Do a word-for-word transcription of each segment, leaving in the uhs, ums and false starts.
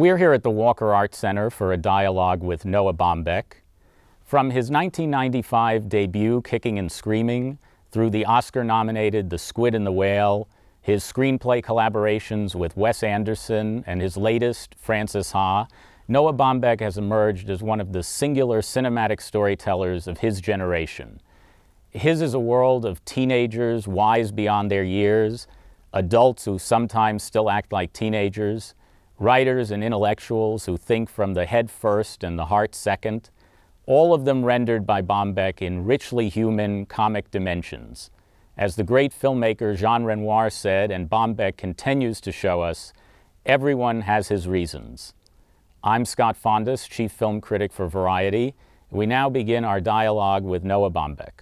We're here at the Walker Art Center for a dialogue with Noah Baumbach. From his nineteen ninety-five debut, Kicking and Screaming, through the Oscar-nominated The Squid and the Whale, his screenplay collaborations with Wes Anderson, and his latest, Frances Ha, Noah Baumbach has emerged as one of the singular cinematic storytellers of his generation. His is a world of teenagers wise beyond their years, adults who sometimes still act like teenagers, writers and intellectuals who think from the head first and the heart second, all of them rendered by Baumbach in richly human comic dimensions. As the great filmmaker Jean Renoir said, and Baumbach continues to show us, everyone has his reasons. I'm Scott Foundas, chief film critic for Variety. We now begin our dialogue with Noah Baumbach.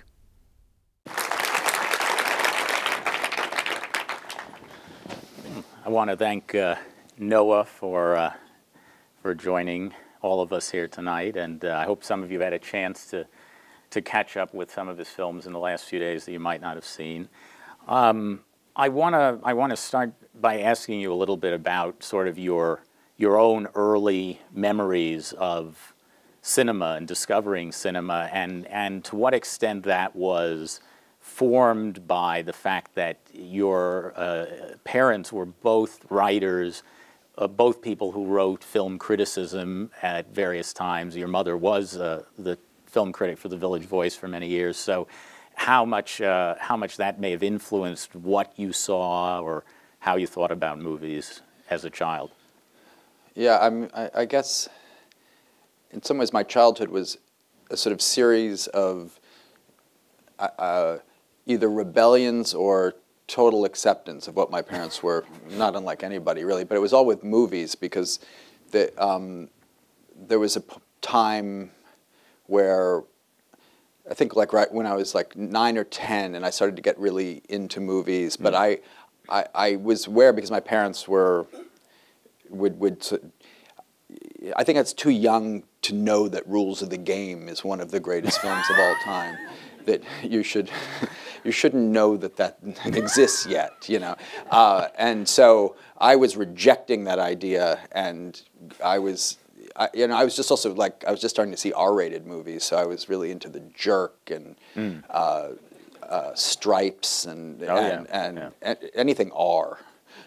I want to thank uh, Noah for, uh, for joining all of us here tonight, and uh, I hope some of you had a chance to, to catch up with some of his films in the last few days that you might not have seen. Um, I want to I want to start by asking you a little bit about sort of your your own early memories of cinema and discovering cinema, and and to what extent that was formed by the fact that your uh, parents were both writers, uh, both people who wrote film criticism at various times. Your mother was uh, the film critic for the Village Voice for many years. So how much, uh, how much that may have influenced what you saw or how you thought about movies as a child? Yeah, I'm, I, I guess in some ways my childhood was a sort of series of uh, either rebellions or total acceptance of what my parents were, not unlike anybody really, but it was all with movies because the, um, there was a p time where I think like right when I was like nine or ten and I started to get really into movies, but mm. I, I, I was aware because my parents were, would, would, I think that's too young to know that Rules of the Game is one of the greatest films of all time. That you should, you shouldn't know that that exists yet, you know. Uh, and so I was rejecting that idea, and I was, I, you know, I was just also like, I was just starting to see R rated movies, so I was really into The Jerk and mm. uh, uh, Stripes and oh, and, yeah. and, Yeah. and anything R.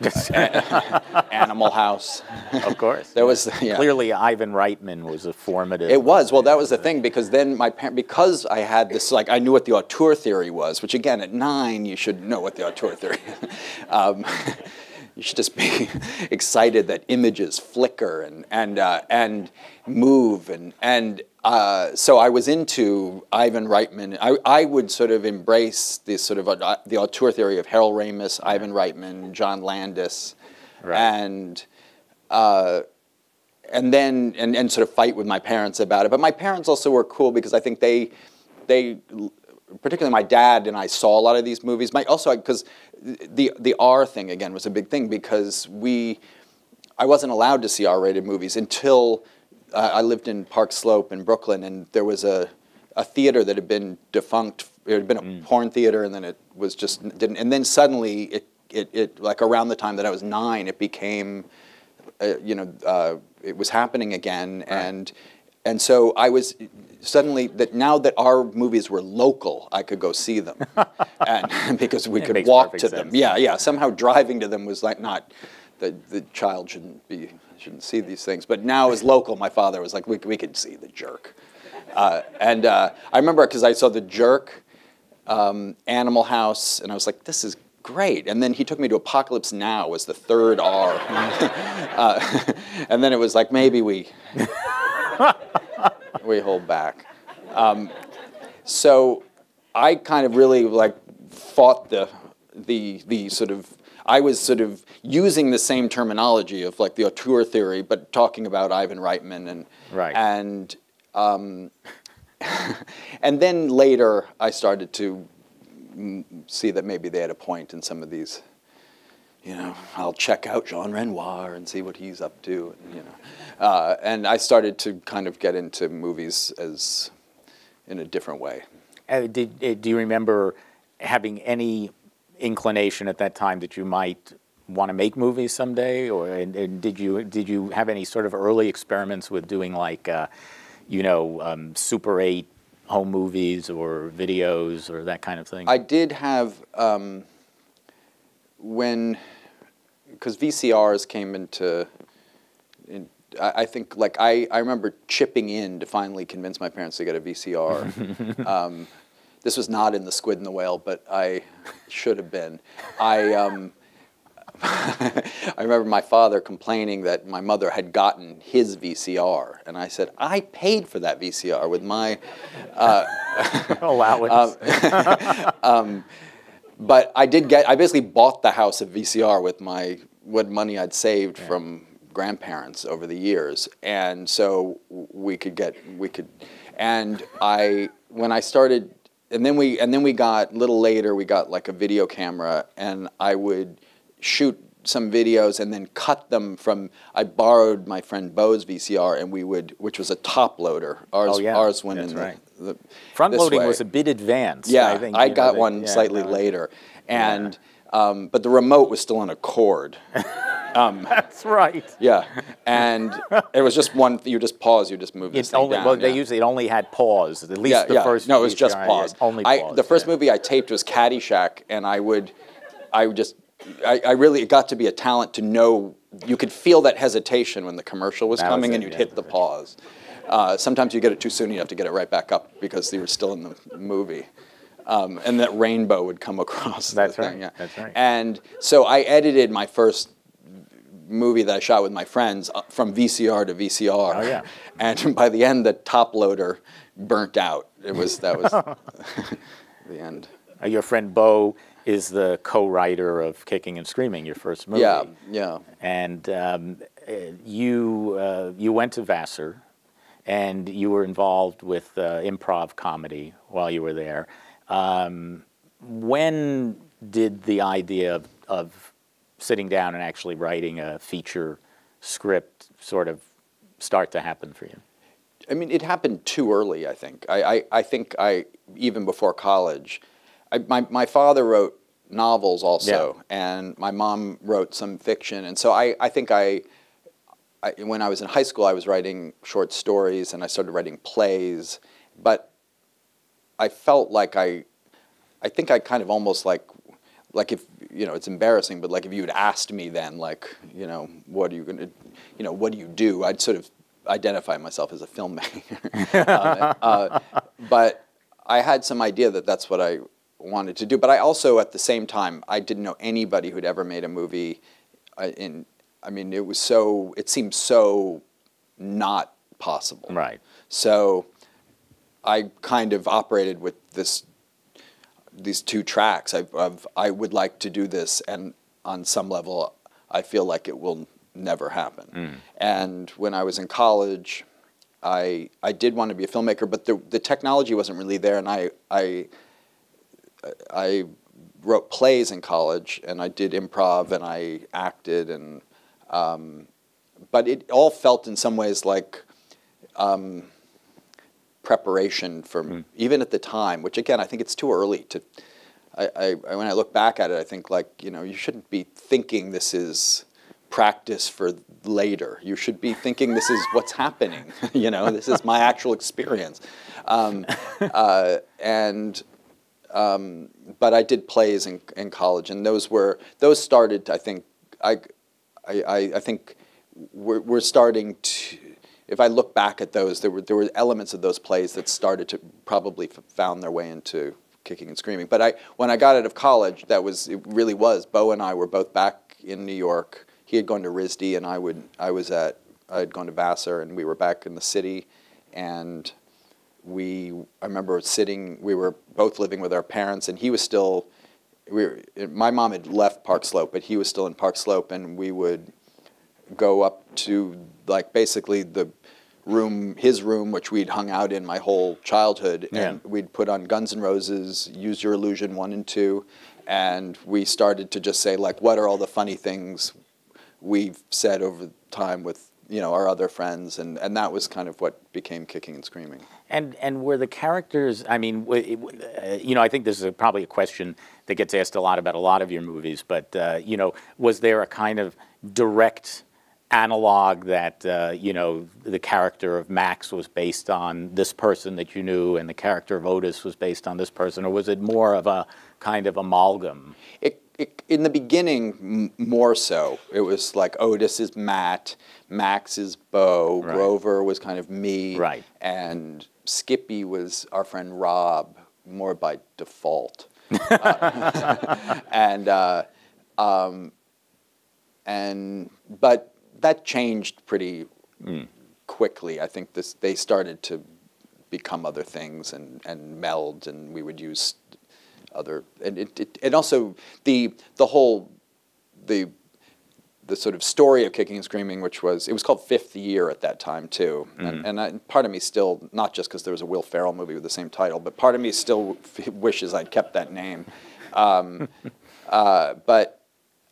Animal House. Of course. There was yeah. Clearly Ivan Reitman was a formative. It was. Well, that was the thing, because then my parents, because I had this, like, I knew what the auteur theory was, which again, at nine, you should know what the auteur theory is. um, you should just be excited that images flicker and and uh, and move and and uh, so I was into Ivan Reitman. I I would sort of embrace this sort of uh, the auteur theory of Harold Ramis, Ivan Reitman, John Landis, right. and uh, and then and and sort of fight with my parents about it. But my parents also were cool because I think they they. particularly my dad and I saw a lot of these movies. My, also, because the the R thing again was a big thing because we, I wasn't allowed to see R rated movies until uh, I lived in Park Slope in Brooklyn, and there was a a theater that had been defunct. It had been a mm. porn theater, and then it was just didn't. And then suddenly, it it it like around the time that I was nine, it became, uh, you know, uh, it was happening again, right. and and so I was. Suddenly, that now that our movies were local, I could go see them, and because we could walk to them. Sense. Yeah, yeah. Somehow driving to them was like not the the child shouldn't be shouldn't see these things. But now as local, my father was like, we we could see The Jerk, uh, and uh, I remember because I saw The Jerk, um, Animal House, and I was like, this is great. And then he took me to Apocalypse Now, was the third R, uh, and then it was like maybe we. We hold back. Um, so I kind of really like fought the the the sort of I was sort of using the same terminology of like the auteur theory, but talking about Ivan Reitman and right. and um, and then later I started to see that maybe they had a point in some of these. You know, I'll check out Jean Renoir and see what he's up to. And, you know, uh, and I started to kind of get into movies as in a different way. Uh, did, uh, do you remember having any inclination at that time that you might want to make movies someday, or and, and did you did you have any sort of early experiments with doing like, uh, you know, um, Super eight home movies or videos or that kind of thing? I did have um, when because V C Rs came into. In, I, I think like I I remember chipping in to finally convince my parents to get a V C R. um, this was not in The Squid and the Whale, but I should have been. I. Um, I remember my father complaining that my mother had gotten his V C R, and I said, I paid for that V C R with my uh, allowance. um, um, but I did get, I basically bought the house of V C R with my, what money I'd saved yeah. from grandparents over the years, and so we could get, we could, and I, when I started, and then we, and then we got, a little later, we got like a video camera, and I would shoot some videos and then cut them from, I borrowed my friend Bo's V C R, and we would, which was a top loader. Ours, oh, yeah. ours went That's in right. the, the front loading was a bit advanced. Yeah, I, think, I know, got the, one yeah, slightly no, later, and yeah. um, but the remote was still on a cord. Um, That's right. Yeah, and it was just one. You just pause. You just move this It's thing only, down. Well, yeah. they usually it only had pause. At least yeah, the yeah. first. No, it was V C R, just pause. Yeah, only I, pause. the first yeah. movie I taped was Caddyshack, and I would, I would just, I, I really, it got to be a talent to know. You could feel that hesitation when the commercial was that coming, was it, and you'd yeah. hit the pause. Uh, sometimes you get it too soon. You have to get it right back up because you were still in the movie. Um, and that rainbow would come across. That's the right. thing, yeah. That's right. And so I edited my first movie that I shot with my friends from V C R to V C R. Oh yeah. And by the end, the top loader burnt out. It was that was the end. Uh, your friend Bo is the co-writer of Kicking and Screaming, your first movie. Yeah, yeah. And um, you uh, you went to Vassar, and you were involved with uh, improv comedy while you were there. Um, when did the idea of, of sitting down and actually writing a feature script sort of start to happen for you? I mean, it happened too early, I think. I, I, I think I, even before college, I, my, my father wrote novels also, yeah. and my mom wrote some fiction. And so I, I think I, I, when I was in high school, I was writing short stories, and I started writing plays. But I felt like I, I think I kind of almost like, like if, you know, it's embarrassing, but like if you had asked me then, like, you know, what are you going to, you know, what do you do? I'd sort of identify myself as a filmmaker. uh, uh, but I had some idea that that's what I wanted to do. But I also, at the same time, I didn't know anybody who'd ever made a movie uh, in, I mean, it was so, it seemed so not possible. Right. So I kind of operated with this, these two tracks. I've, I've, I would like to do this, and on some level, I feel like it will never happen. Mm. And when I was in college, I I did want to be a filmmaker, but the the technology wasn't really there, and I I I wrote plays in college, and I did improv, and I acted, and um, but it all felt in some ways like um, preparation for mm. even at the time, which again I think it's too early to. I, I when I look back at it, I think like you know you shouldn't be thinking this is practice for later. You should be thinking this is what's happening. You know, this is my actual experience. Um, uh, and um, but I did plays in, in college, and those were those started. I think I I, I think we're, we're starting to. If I look back at those, there were there were elements of those plays that started to probably found their way into Kicking and Screaming. But I when I got out of college, that was it. Really was. Bo and I were both back in New York. He had gone to R I S D, and I would I was at I had gone to Vassar, and we were back in the city, and we I remember sitting. We were both living with our parents, and he was still. We were, my mom had left Park Slope, but he was still in Park Slope, and we would go up to like basically the room, his room, which we'd hung out in my whole childhood, yeah. and we'd put on Guns N' Roses, Use Your Illusion one and two, and we started to just say like, what are all the funny things we've said over time with you know, our other friends, and, and that was kind of what became Kicking and Screaming. And and were the characters, I mean, w uh, you know, I think this is a, probably a question that gets asked a lot about a lot of your movies, but, uh, you know, was there a kind of direct analog that, uh, you know, the character of Max was based on this person that you knew and the character of Otis was based on this person, or was it more of a kind of amalgam? It, it, in the beginning, m more so. It was like Otis is Matt, Max is Bo, Right. Grover was kind of me, Right. and Skippy was our friend Rob, more by default. uh, and uh, um, and but that changed pretty mm. quickly. I think this they started to become other things and, and meld, and we would use other and it, it and also the the whole the the sort of story of Kicking and Screaming, which was it was called Fifth Year at that time too, mm. and and I, part of me still, not just because there was a Will Ferrell movie with the same title, but part of me still wishes I'd kept that name, um, uh, but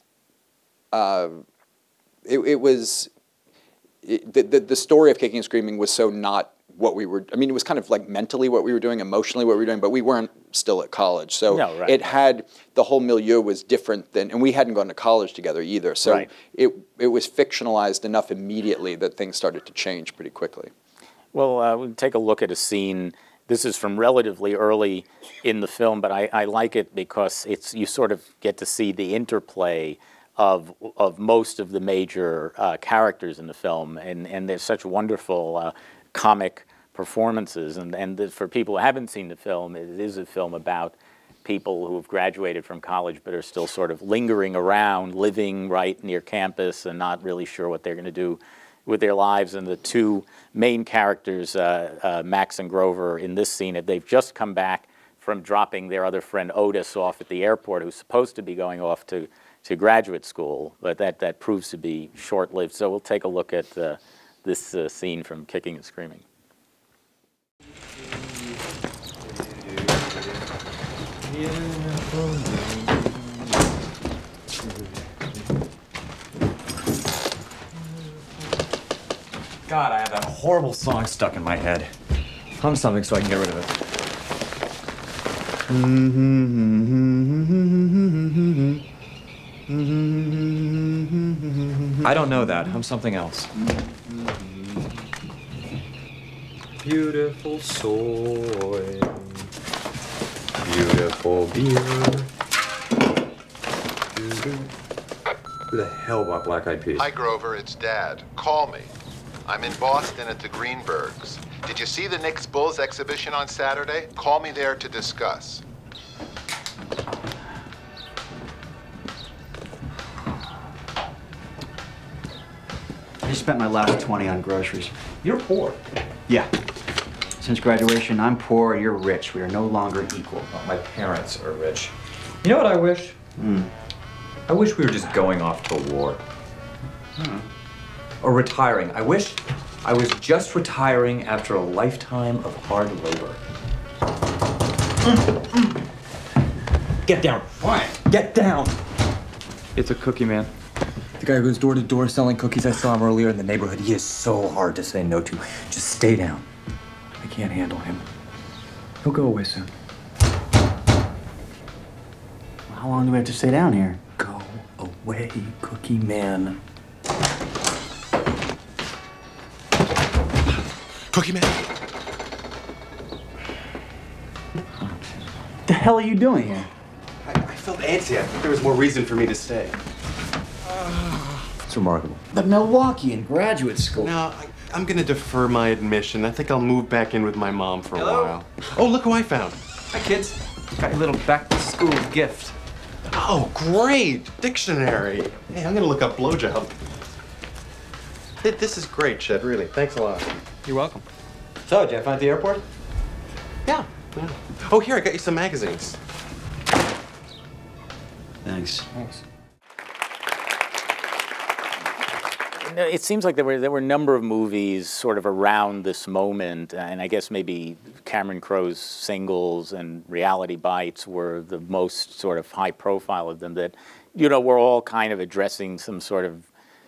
uh, it, it was it, the, the the story of Kicking and Screaming was so not what we were, I mean, it was kind of like mentally what we were doing, emotionally what we were doing, but we weren't still at college. So no, right. it had, the whole milieu was different than, and we hadn't gone to college together either. So right. it, it was fictionalized enough immediately that things started to change pretty quickly. Well, uh, we'll take a look at a scene. This is from relatively early in the film, but I, I like it because it's, you sort of get to see the interplay of, of most of the major uh, characters in the film, and, and there's such wonderful uh, comic performances, and, and the, for people who haven't seen the film, it is a film about people who have graduated from college but are still sort of lingering around, living right near campus and not really sure what they're going to do with their lives. And the two main characters, uh, uh, Max and Grover, in this scene, they've just come back from dropping their other friend Otis off at the airport, who's supposed to be going off to, to graduate school, but that, that proves to be short-lived. So we'll take a look at uh, this uh, scene from Kicking and Screaming. God, I have that horrible song stuck in my head. Hum something so I can get rid of it. I don't know that. Hum something else. Beautiful soil, beautiful beer. Who the hell bought Black Eyed Peas? Hi, Grover, it's Dad. Call me. I'm in Boston at the Greenbergs. Did you see the Knicks Bulls exhibition on Saturday? Call me there to discuss. I spent my last twenty on groceries. You're poor. Yeah. Since graduation, I'm poor and you're rich. We are no longer equal. Well, my parents are rich. You know what I wish? Hmm. I wish we were just going off to war. Hmm. Or retiring. I wish I was just retiring after a lifetime of hard labor. Mm. Mm. Get down. Why? Get down. It's a cookie man. The guy who goes door to door selling cookies. I saw him earlier in the neighborhood. He is so hard to say no to. Just stay down. I can't handle him. He'll go away soon. How long do we have to stay down here? Go away, cookie man. Cookie Man? What the hell are you doing here? I, I felt antsy. I thought there was more reason for me to stay. It's remarkable. The Milwaukee in graduate school. No, I, I'm gonna defer my admission. I think I'll move back in with my mom for a Hello? while. Oh, look who I found. Hi, kids. Got your little back-to-school gift. Oh, great! Dictionary. Hey, I'm gonna look up blowjob. Th- This is great, Chet, really. Thanks a lot. You're welcome. So, did you have fun at the airport? Yeah. yeah. Oh, here, I got you some magazines. Thanks. Thanks. It seems like there were there were a number of movies sort of around this moment, and I guess maybe Cameron Crowe's Singles and Reality Bites were the most sort of high profile of them, that, you know, were all kind of addressing some sort of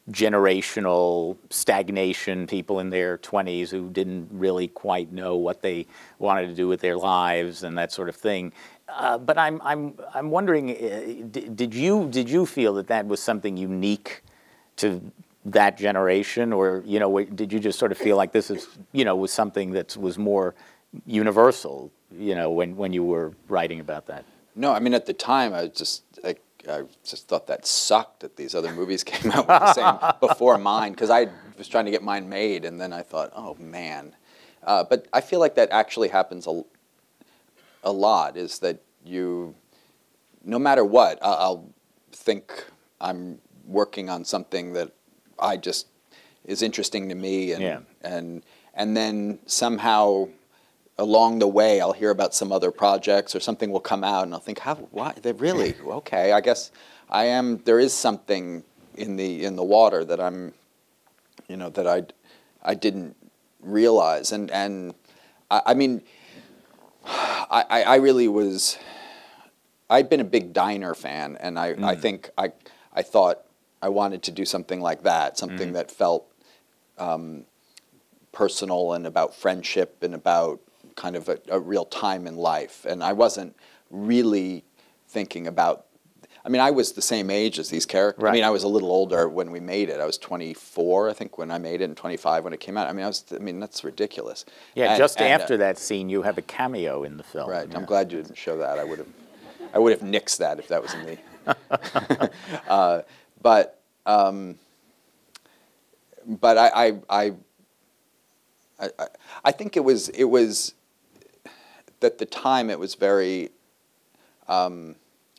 generational stagnation, people in their twenties who didn't really quite know what they wanted to do with their lives and that sort of thing. Uh, but I'm I'm I'm wondering, uh, did, did you did you feel that that was something unique to that generation, or you know, did you just sort of feel like this is you know was something that was more universal, you know, when when you were writing about that? No, I mean at the time I just I, I just thought that sucked that these other movies came out with the same before mine, because I was trying to get mine made, and then I thought, oh man. Uh, but I feel like that actually happens a, a lot, is that you, no matter what, I'll, I'll think I'm working on something that I just is interesting to me, and yeah. and and then somehow along the way I'll hear about some other projects or something will come out, and I'll think, how? Why? They really? Okay, I guess I am. There is something in the in the water that I'm, you know, that I I didn't realize, and and I, I mean, I I really was. I'd been a big diner fan, and I mm. I think I I thought I wanted to do something like that, something mm. that felt um, personal and about friendship and about kind of a, a real time in life. And I wasn't really thinking about, I mean, I was the same age as these characters. Right. I mean, I was a little older when we made it. I was twenty-four, I think, when I made it, and twenty-five when it came out. I mean, I was, I mean, that's ridiculous. Yeah, and, just and, after uh, that scene, you have a cameo in the film. Right. Yeah. I'm glad you didn't show that. I would have, I would have nixed that if that was in the. uh, but, um, but I, I, I, I, I think it was, it was. At the time, it was very. Um,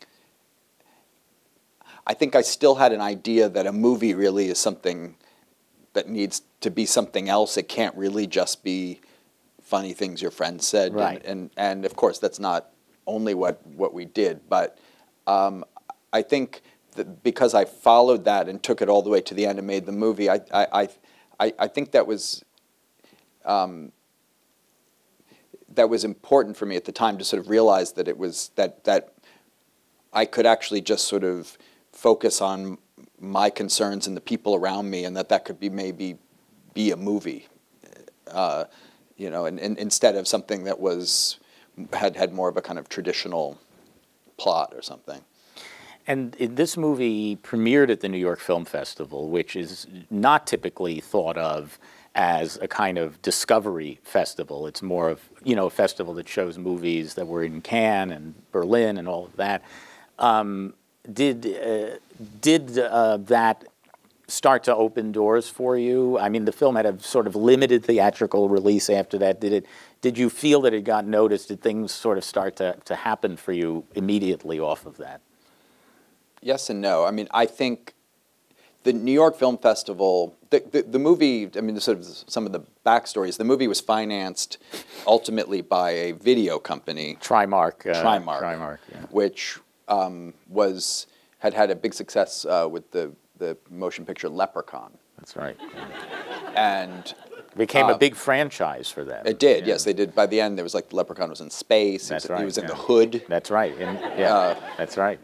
I think I still had an idea that a movie really is something that needs to be something else. It can't really just be funny things your friends said. Right. And, and, and of course, that's not only what, what we did. But um, I think that because I followed that and took it all the way to the end and made the movie, I, I, I, I think that was... Um, that was important for me at the time to sort of realize that it was that that I could actually just sort of focus on my concerns and the people around me, and that that could be maybe be a movie, uh, you know, and, and instead of something that was had had more of a kind of traditional plot or something. And this movie premiered at the New York Film Festival, which is not typically thought of as a kind of discovery festival. It's more of, you know, a festival that shows movies that were in Cannes and Berlin and all of that. Um, did uh, did uh, that start to open doors for you? I mean, the film had a sort of limited theatrical release after that. Did it? Did you feel that it got noticed? Did things sort of start to, to happen for you immediately off of that? Yes and no. I mean, I think the New York Film Festival, the, the, the movie, I mean, the sort of some of the backstories, the movie was financed ultimately by a video company. Trimark. Uh, Trimark. Trimark, yeah. Which um, was, had had a big success uh, with the, the motion picture Leprechaun. That's right. And it became uh, a big franchise for them. It did, yeah. yes, they did. By the end, there was like, the Leprechaun was in space. That's he was, right. He was in yeah. the hood. That's right. In, yeah, Uh, that's right.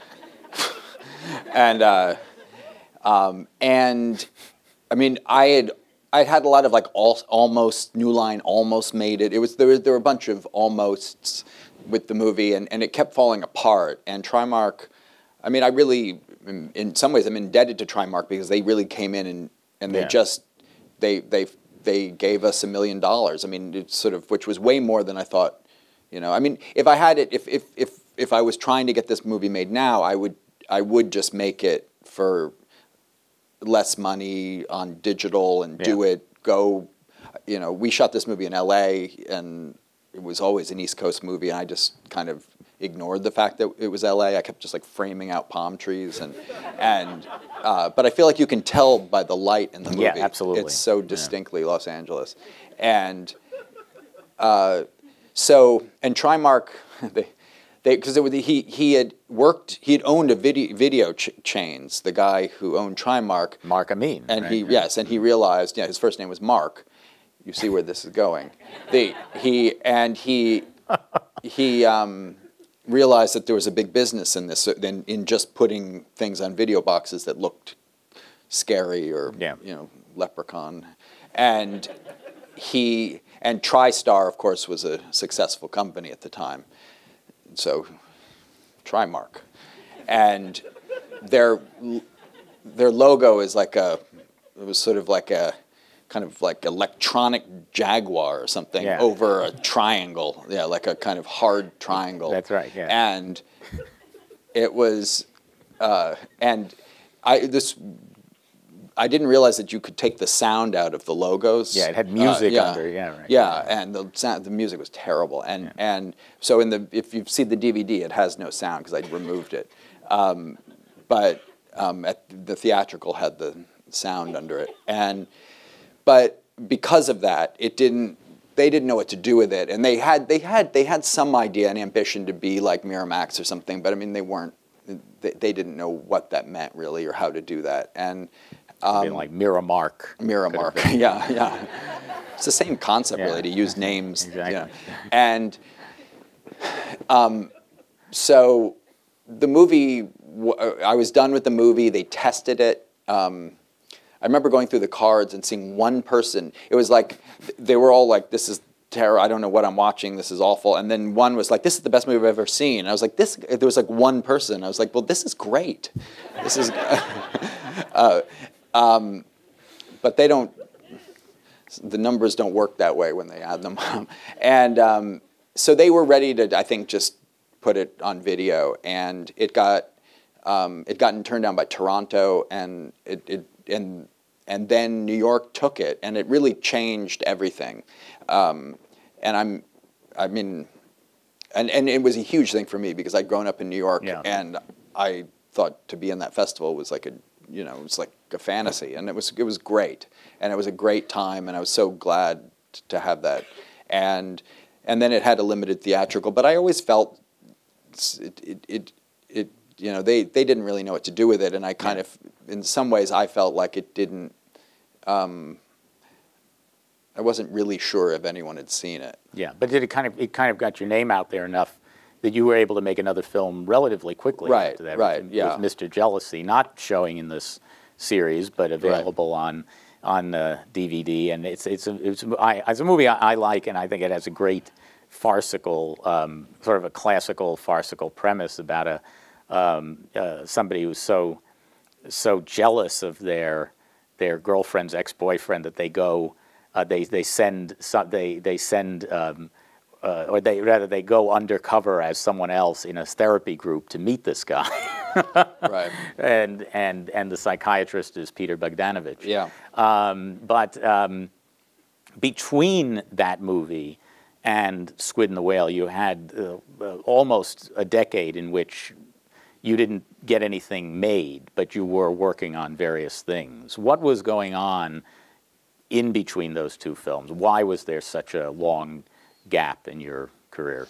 And, uh, um, and, I mean, I had, I'd had a lot of like all, almost, New Line almost made it. It was, there were, there were a bunch of almosts with the movie, and, and it kept falling apart. And Trimark, I mean, I really, in, in some ways, I'm indebted to Trimark because they really came in and, and they yeah. just, they, they, they gave us a million dollars. I mean, it's sort of, which was way more than I thought, you know. I mean, if I had it, if, if, if, if I was trying to get this movie made now, I would, I would just make it for less money on digital and do yeah. it, go, you know, we shot this movie in L A and it was always an East Coast movie, and I just kind of ignored the fact that it was L A. I kept just like framing out palm trees and, and uh, but I feel like you can tell by the light in the movie. Yeah, absolutely. It's so distinctly yeah. Los Angeles. And uh, so, and Trimark, they, They, because he he had worked, he had owned a video video ch chains. The guy who owned Trimark, Mark Amin, and right? he yeah. yes, and he realized, yeah, his first name was Mark. You see where this is going. The he and he he um, realized that there was a big business in this, in, in just putting things on video boxes that looked scary or yeah. you know leprechaun, and he and TriStar, of course, was a successful company at the time, so Trimark, and their their logo is like a it was sort of like a kind of like electronic jaguar or something yeah. over a triangle, yeah, like a kind of hard triangle. That's right, yeah. And it was, uh, and I this, I didn't realize that you could take the sound out of the logos. Yeah, it had music uh, yeah. under, yeah, right. Yeah, and the sound, the music was terrible, and yeah. and so in the if you've seen the D V D, it has no sound because I removed it, um, but um, at the theatrical had the sound under it, and. But because of that, it didn't. They didn't know what to do with it, and they had they had they had some idea and ambition to be like Miramax or something. But I mean, they weren't. They, they didn't know what that meant really, or how to do that. And um, Being like Miramark. Miramark, yeah, yeah. It's the same concept yeah. really to use names. Exactly. You know. And um, so the movie. I was done with the movie. They tested it. Um, I remember going through the cards and seeing one person. It was like, they were all like, this is terror, I don't know what I'm watching, this is awful. And then one was like, this is the best movie I've ever seen. And I was like, this, there was like one person. I was like, well, this is great. This is, uh, um, but they don't, the numbers don't work that way when they add them. And um, so they were ready to, I think, just put it on video. And it got, um, it gotten turned down by Toronto, and it, it and and then New York took it, and it really changed everything. Um, and I'm, I mean, and and it was a huge thing for me because I'd grown up in New York, yeah. and I thought to be in that festival was like a, you know, it was like a fantasy, and it was it was great, and it was a great time, and I was so glad to have that, and and then it had a limited theatrical, but I always felt it it it. it you know, they, they didn't really know what to do with it, and I kind yeah. of, in some ways, I felt like it didn't, um, I wasn't really sure if anyone had seen it. Yeah, but did it kind of, it kind of got your name out there enough that you were able to make another film relatively quickly right, after that? Right, with, yeah. With Mister Jealousy, not showing in this series, but available right. on on uh, D V D, and it's, it's, a, it's, I, it's a movie I, I like, and I think it has a great farcical, um, sort of a classical farcical premise about a Um, uh, somebody who's so so jealous of their their girlfriend's ex-boyfriend that they go uh, they they send some, they they send um, uh, or they rather they go undercover as someone else in a therapy group to meet this guy. Right. And and and the psychiatrist is Peter Bogdanovich. Yeah. Um, but um, between that movie and Squid and the Whale, you had uh, uh, almost a decade in which you didn't get anything made, but you were working on various things. What was going on in between those two films? Why was there such a long gap in your career?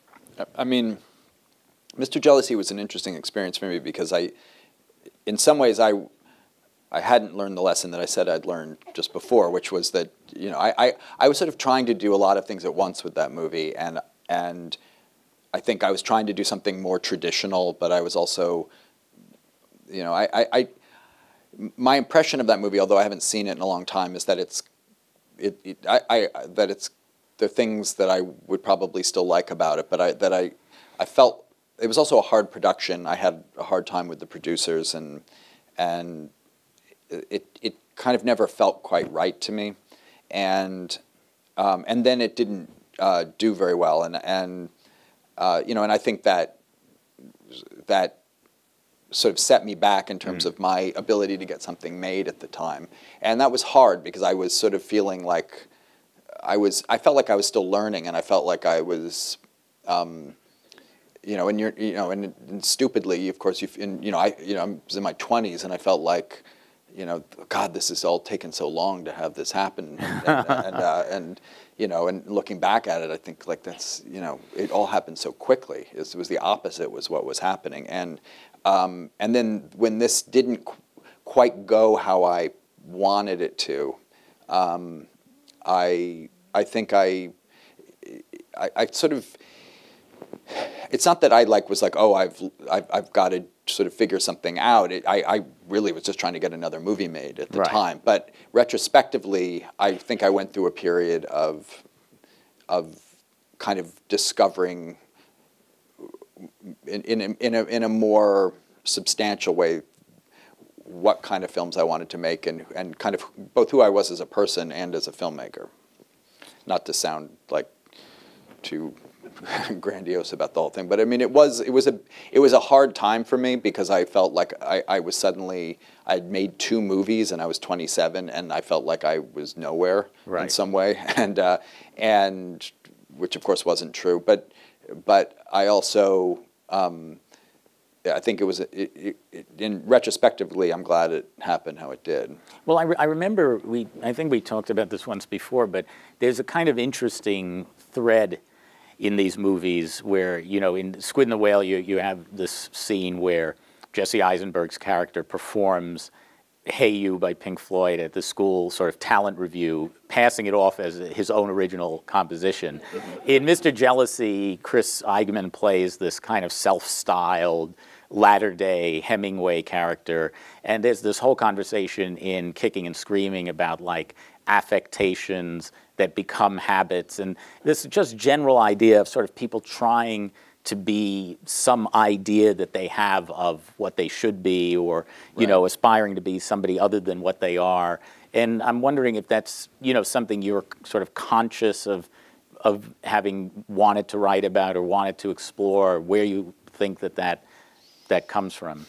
I mean, Mister Jealousy was an interesting experience for me because I, in some ways, I, I hadn't learned the lesson that I said I'd learned just before, which was that, you know, I, I, I was sort of trying to do a lot of things at once with that movie, and and I think I was trying to do something more traditional, but I was also, you know, I, I, I my impression of that movie, although I haven't seen it in a long time, is that it's, it, it I, I, that it's, there are things that I would probably still like about it, but I, that I, I felt, it was also a hard production. I had a hard time with the producers, and, and it, it kind of never felt quite right to me, and, um, and then it didn't uh, do very well, and, and, Uh, you know, and I think that that sort of set me back in terms mm. of my ability to get something made at the time, and that was hard because I was sort of feeling like I was. I felt like I was still learning, and I felt like I was, um, you know, and you're, you know, and, and stupidly, of course, you, in, you know, I, you know, I was in my twenties, and I felt like, you know, God, this has all taken so long to have this happen, and, and, and, uh, and you know, and looking back at it, I think like that's, you know, it all happened so quickly. It was the opposite was what was happening, and um, and then when this didn't qu quite go how I wanted it to, um, I I think I, I I sort of it's not that I like was like, oh, I've I've, I've got to sort of figure something out. It, I, I really was just trying to get another movie made at the Right. time. But retrospectively, I think I went through a period of of kind of discovering in in a, in a, in a more substantial way what kind of films I wanted to make, and and kind of both who I was as a person and as a filmmaker. Not to sound like too grandiose about the whole thing, but I mean, it was it was a it was a hard time for me because I felt like I, I was suddenly I'd made two movies and I was twenty-seven and I felt like I was nowhere Right. in some way, and uh, and which of course wasn't true, but but I also um, I think it was it, it, it, in retrospectively I'm glad it happened how it did. Well, I, re I remember we I think we talked about this once before, but there's a kind of interesting thread in these movies where, you know, in Squid and the Whale, you, you have this scene where Jesse Eisenberg's character performs Hey You by Pink Floyd at the school sort of talent review, passing it off as his own original composition. In Mister Jealousy, Chris Eigeman plays this kind of self-styled, latter-day Hemingway character, and there's this whole conversation in Kicking and Screaming about, like, affectations that become habits, and this just general idea of sort of people trying to be some idea that they have of what they should be, or you Right. know, aspiring to be somebody other than what they are. And I'm wondering if that's, you know, something you're sort of conscious of of having wanted to write about or wanted to explore, where you think that that, that comes from.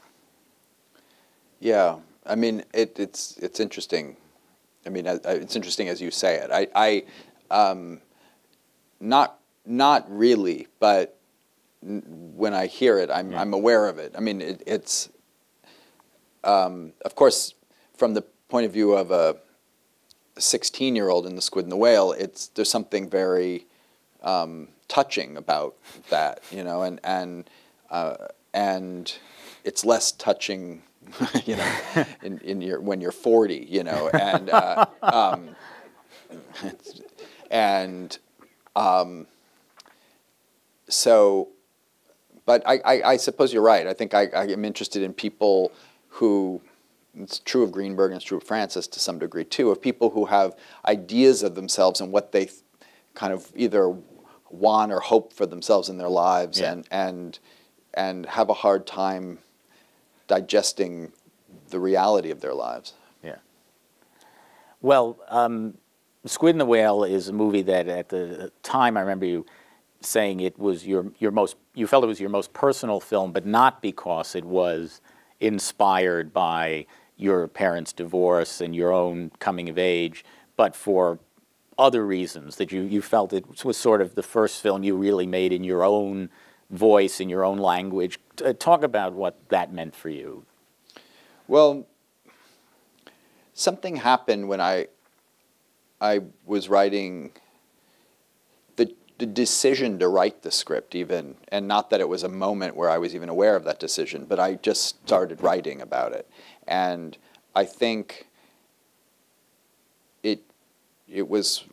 Yeah, I mean, it, it's it's interesting. I mean, I, I, it's interesting as you say it. I, I um, not not really, but n when I hear it, I'm Yeah. I'm aware of it. I mean, it, it's um, of course from the point of view of a sixteen-year-old in The Squid and the Whale. It's there's something very um, touching about that, you know, and and uh, and it's less touching. you know, in, in your when you're forty, you know, and uh, um, and um, so, but I, I, I suppose you're right. I think I, I am interested in people who, it's true of Greenberg and it's true of Francis to some degree too, of people who have ideas of themselves and what they kind of either want or hope for themselves in their lives, Yeah. and and and have a hard time digesting the reality of their lives. Yeah. Well, um, Squid and the Whale is a movie that at the time, I remember you saying it was your, your most, you felt it was your most personal film, but not because it was inspired by your parents' divorce and your own coming of age, but for other reasons, that you, you felt it was sort of the first film you really made in your own voice, in your own language. Uh, talk about what that meant for you. Well, something happened when I I was writing the the decision to write the script, even, and not that it was a moment where I was even aware of that decision, but I just started writing about it, and I think it it was.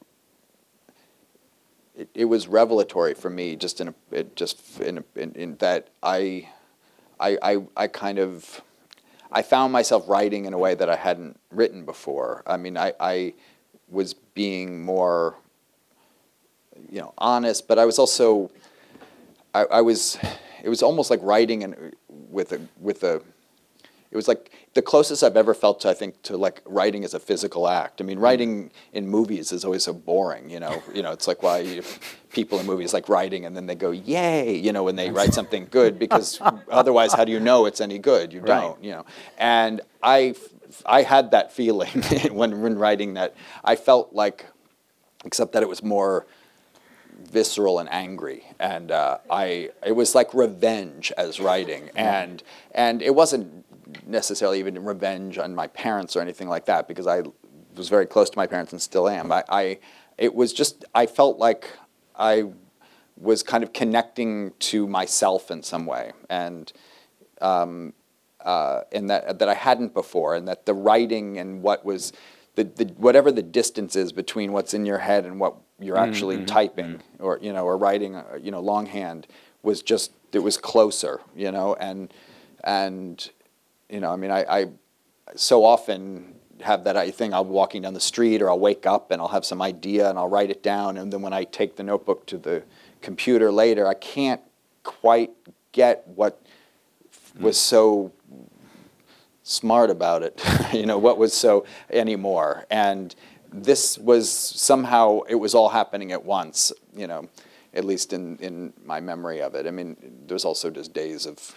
It, it was revelatory for me, just in a, it just in, a, in in that I, I I I kind of, I found myself writing in a way that I hadn't written before. I mean, I I was being more, you know, honest, but I was also, I, I was, it was almost like writing and with a with a. It was like the closest I've ever felt to, I think, to like writing as a physical act. I mean, writing in movies is always so boring, you know. You know, it's like why you, people in movies like writing and then they go, yay, you know, when they write something good, because otherwise, how do you know it's any good? You Right. don't, you know. And I, I had that feeling when, when writing that. I felt like, except that it was more visceral and angry, and uh, I, it was like revenge as writing, and and it wasn't necessarily even revenge on my parents or anything like that, because I was very close to my parents and still am. I, I it was just, I felt like I was kind of connecting to myself in some way, and um, uh, and that that I hadn't before, and that the writing and what was the, the whatever the distance is between what's in your head and what you're actually mm-hmm. typing mm-hmm. or you know or writing uh, you know longhand was just it was closer, you know, and and you know I mean I, I so often have that I think I'll be walking down the street or I'll wake up and I'll have some idea and I'll write it down, and then when I take the notebook to the computer later, I can't quite get what mm. was so smart about it, you know, what was so anymore. And this was somehow, it was all happening at once, you know, at least in, in my memory of it. I mean, there's also just days of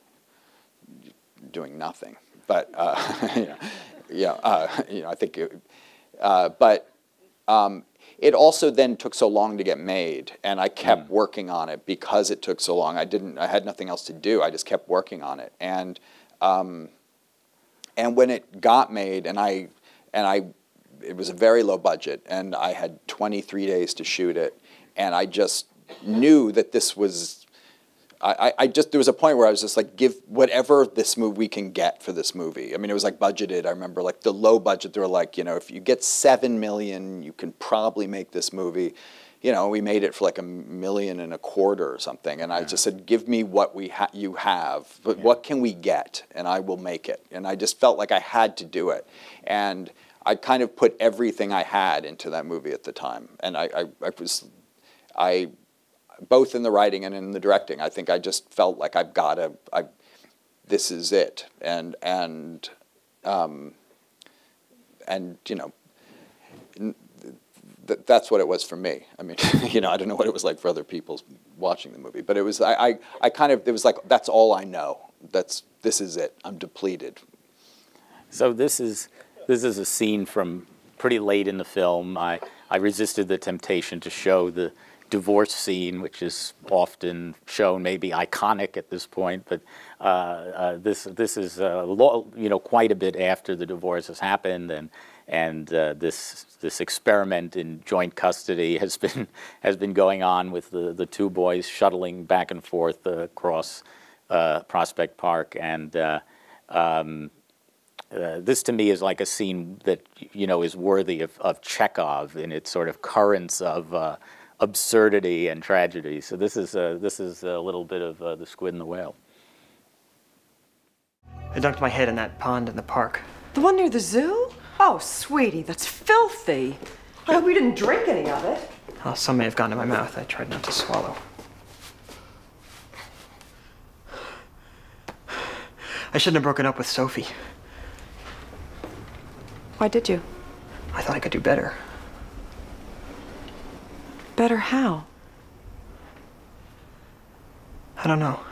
doing nothing. But, uh, you know, yeah, uh, you know, I think, it, uh, but um, it also then took so long to get made, and I kept mm. working on it because it took so long. I didn't, I had nothing else to do. I just kept working on it. And, um, and when it got made, and I, and I, it was a very low budget, and I had twenty-three days to shoot it, and I just knew that this was, I, I just, there was a point where I was just like, give whatever this movie we can get for this movie. I mean, it was like budgeted. I remember like the low budget, they were like, you know, if you get seven million, you can probably make this movie. You know, we made it for like a million and a quarter or something. And I just said, give me what we ha you have, but yeah. what can we get? And I will make it. And I just felt like I had to do it. And I kind of put everything I had into that movie at the time. And I, I, I was, I, both in the writing and in the directing, I think I just felt like I've got to, I, this is it. And, and, um, and you know, th that's what it was for me. I mean, you know, I don't know what it was like for other people watching the movie, but it was, I, I, I kind of, it was like, that's all I know. That's, this is it. I'm depleted. So this is, this is a scene from pretty late in the film. I, I resisted the temptation to show the divorce scene, which is often shown, maybe iconic at this point, but uh, uh, this this is uh, you know quite a bit after the divorce has happened, and and uh, this this experiment in joint custody has been has been going on with the the two boys shuttling back and forth uh, across uh, Prospect Park, and uh, um, uh, this to me is like a scene that you know is worthy of, of Chekhov in its sort of currents of uh, absurdity and tragedy. So this is uh, this is a little bit of uh, the Squid and the Whale. I dunked my head in that pond in the park. The one near the zoo? Oh, sweetie, that's filthy. I hope you didn't drink any of it. Well, some may have gone to my mouth. I tried not to swallow. I shouldn't have broken up with Sophie. Why did you? I thought I could do better. Better how? I don't know.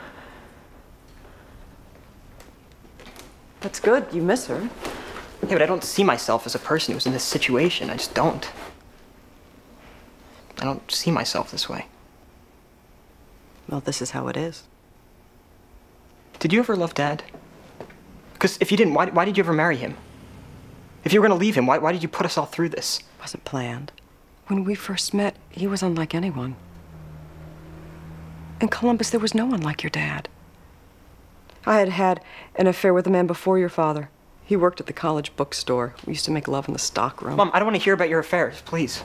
That's good. You miss her. Yeah, but I don't see myself as a person who's in this situation. I just don't. I don't see myself this way. Well, this is how it is. Did you ever love Dad? Because if you didn't, why, why did you ever marry him? If you were going to leave him, why, why did you put us all through this? It wasn't planned. When we first met, he was unlike anyone. In Columbus, there was no one like your dad. I had had an affair with a man before your father. He worked at the college bookstore. We used to make love in the stock room. Mom, I don't want to hear about your affairs, please.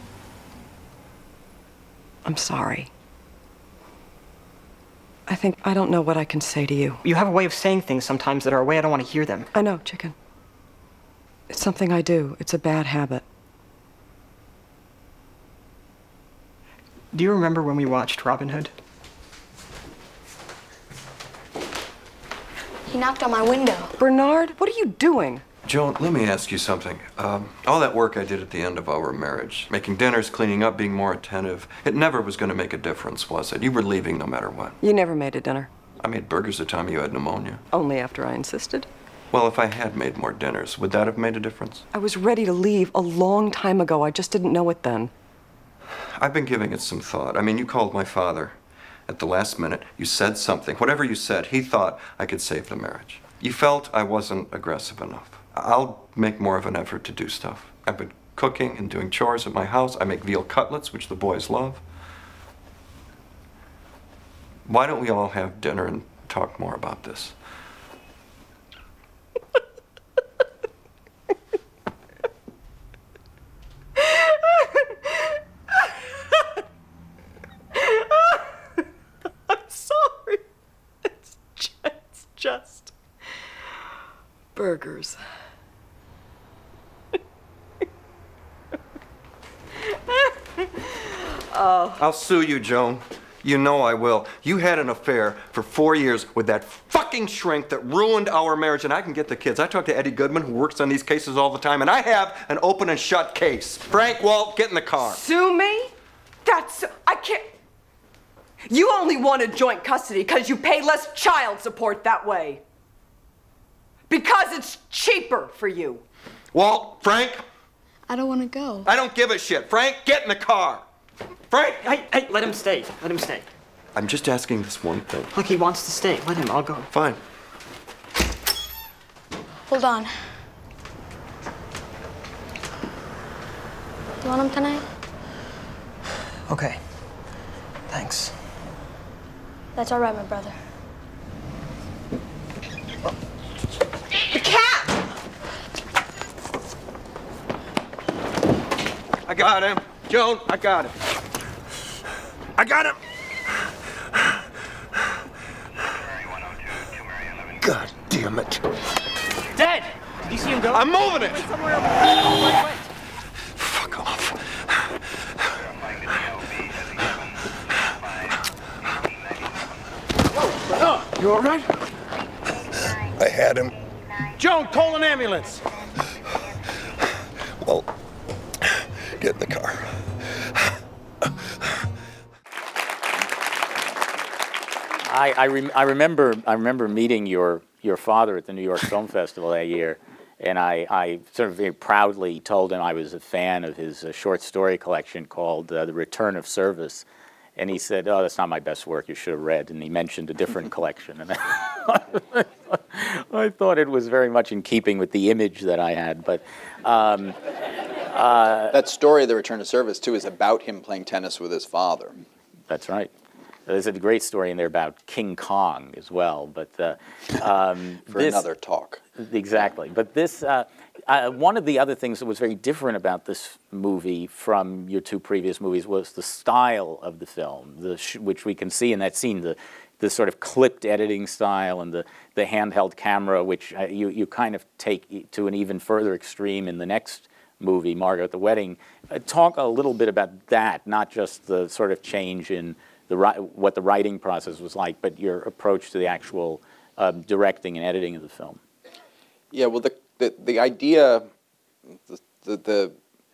I'm sorry. I think I don't know what I can say to you. You have a way of saying things sometimes that are a way I don't want to hear them. I know, chicken. It's something I do. It's a bad habit. Do you remember when we watched Robin Hood? He knocked on my window. Bernard, what are you doing? Joan, let me ask you something. Um, all that work I did at the end of our marriage, making dinners, cleaning up, being more attentive, it never was going to make a difference, was it? You were leaving no matter what. You never made a dinner. I made burgers the time you had pneumonia. Only after I insisted. Well, if I had made more dinners, would that have made a difference? I was ready to leave a long time ago. I just didn't know it then. I've been giving it some thought. I mean, you called my father at the last minute. You said something. Whatever you said, he thought I could save the marriage. You felt I wasn't aggressive enough. I'll make more of an effort to do stuff. I've been cooking and doing chores at my house. I make veal cutlets, which the boys love. Why don't we all have dinner and talk more about this? bonkers. Oh. I'll sue you, Joan. You know I will. You had an affair for four years with that fucking shrink that ruined our marriage, and I can get the kids. I talk to Eddie Goodman, who works on these cases all the time, and I have an open and shut case. Frank, Walt, get in the car. Sue me? That's... I can't... You only wanted joint custody because you pay less child support that way. Because it's cheaper for you. Walt, Frank? I don't want to go. I don't give a shit. Frank, get in the car. Frank! Hey, hey, let him stay. Let him stay. I'm just asking this one thing. Look, he wants to stay. Let him. I'll go. Fine. Hold on. Do you want him tonight? Okay. Thanks. That's all right, my brother. The cat! I got him. Joan, I got him. I got him. God damn it. Dad! Did you see him go? I'm moving it! Wait somewhere else. Wait, wait. Fuck off. Oh, you all right? I had him. Joan, call an ambulance. Well, get in the car. I, I, rem I remember I remember meeting your your father at the New York Film Festival that year, and I, I sort of very proudly told him I was a fan of his uh, short story collection called uh, The Return of Service, and he said, "Oh, that's not my best work. You should have read." And he mentioned a different collection, and I thought it was very much in keeping with the image that I had. But um, uh, that story, The Return of Service, too, is about him playing tennis with his father. That's right. There's a great story in there about King Kong as well, but uh, um, for this, another talk. Exactly. But this, uh, uh, one of the other things that was very different about this movie from your two previous movies was the style of the film, the sh which we can see in that scene, the the sort of clipped editing style and the the handheld camera, which uh, you you kind of take to an even further extreme in the next movie, Margot at the Wedding. Uh, talk a little bit about that, not just the sort of change in The, what the writing process was like, but your approach to the actual um, directing and editing of the film. Yeah, well, the the, the idea, the, the the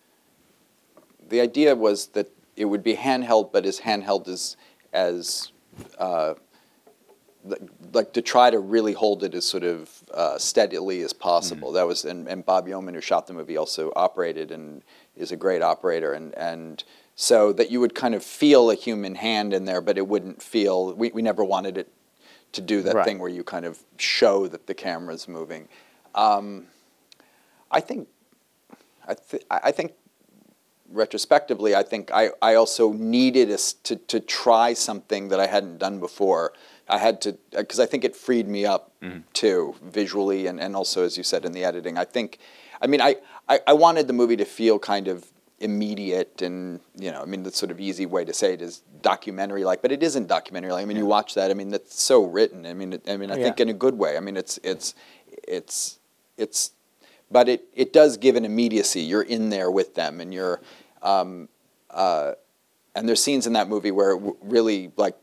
the idea was that it would be handheld, but as handheld as as uh, like to try to really hold it as sort of uh, steadily as possible. Mm-hmm. That was and, and Bob Yeoman, who shot the movie, also operated and is a great operator, and and. So that you would kind of feel a human hand in there, but it wouldn't feel, we, we never wanted it to do that right. thing where you kind of show that the camera's moving. Um, I think, I, th I think retrospectively, I think I, I also needed a, to, to try something that I hadn't done before. I had to, because I think it freed me up mm-hmm. too, visually, and, and also, as you said, in the editing. I think, I mean, I, I, I wanted the movie to feel kind of immediate and, you know, I mean, the sort of easy way to say it is documentary-like, but it isn't documentary-like. I mean, yeah. you watch that, I mean, that's so written. I mean, it, I mean, I yeah. think in a good way. I mean, it's, it's, it's, it's, but it, it does give an immediacy. You're in there with them, and you're, um, uh, and there's scenes in that movie where it w really, like,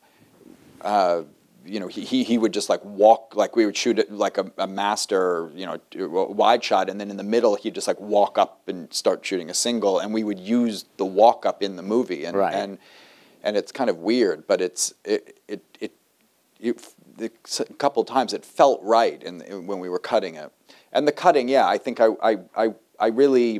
uh, you know, he, he, he would just like walk, like we would shoot it like a, a master, you know, wide shot, and then in the middle he'd just like walk up and start shooting a single, and we would use the walk up in the movie, and right. and and it's kind of weird, but it's it it it, it, it a couple of times it felt right in, in when we were cutting it, and the cutting, yeah, I think I I I, I really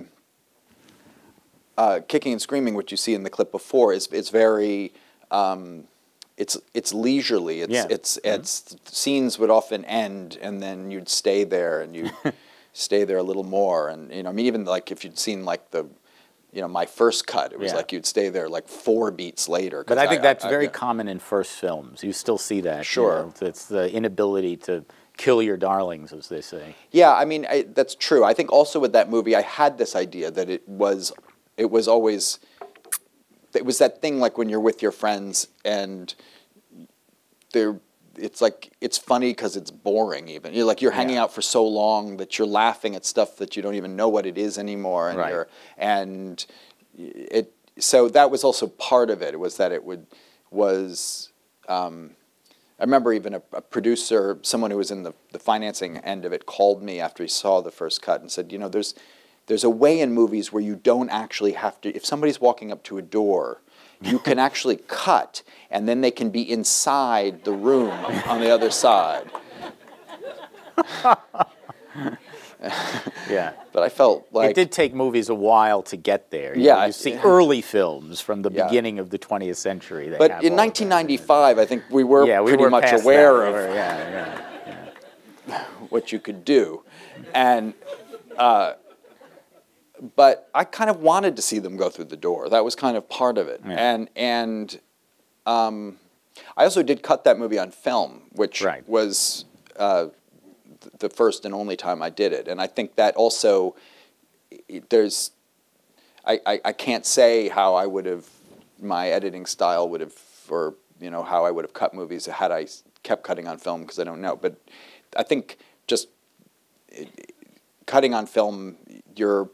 uh, Kicking and Screaming, what you see in the clip before, is is very. Um, It's it's leisurely. It's yeah. it's it's mm-hmm. scenes would often end, and then you'd stay there, and you stay there a little more, and you know, I mean, even like if you'd seen like the, you know, my first cut, it was yeah. like you'd stay there like four beats later. But I think I, that's I, very I, common in first films. You still see that. Sure, you know? It's the inability to kill your darlings, as they say. Yeah, I mean, I, that's true. I think also with that movie, I had this idea that it was, it was always. It was that thing like when you're with your friends and there, it's like it's funny because it's boring. Even you're like you're hanging Yeah. out for so long that you're laughing at stuff that you don't even know what it is anymore, and Right. you're and it. So that was also part of it. It was that it would was. Um, I remember even a, a producer, someone who was in the, the financing end of it, called me after he saw the first cut and said, you know, there's there's a way in movies where you don't actually have to. If somebody's walking up to a door, you can actually cut, and then they can be inside the room on the other side. Yeah. But I felt like it did take movies a while to get there. You Yeah, know, you see yeah. early films from the Yeah. beginning of the twentieth century. They But have in all nineteen ninety-five, I think we were yeah, we pretty were much past aware that. of We were- yeah, yeah. what you could do, and uh, but I kind of wanted to see them go through the door. That was kind of part of it, Yeah. and and um, I also did cut that movie on film, which Right. was uh, th- the first and only time I did it, and I think that also it- there's I, I, I can't say how I would have my editing style would have or you know how I would have cut movies had I s- kept cutting on film because I don't know, but I think just it, cutting on film, you're,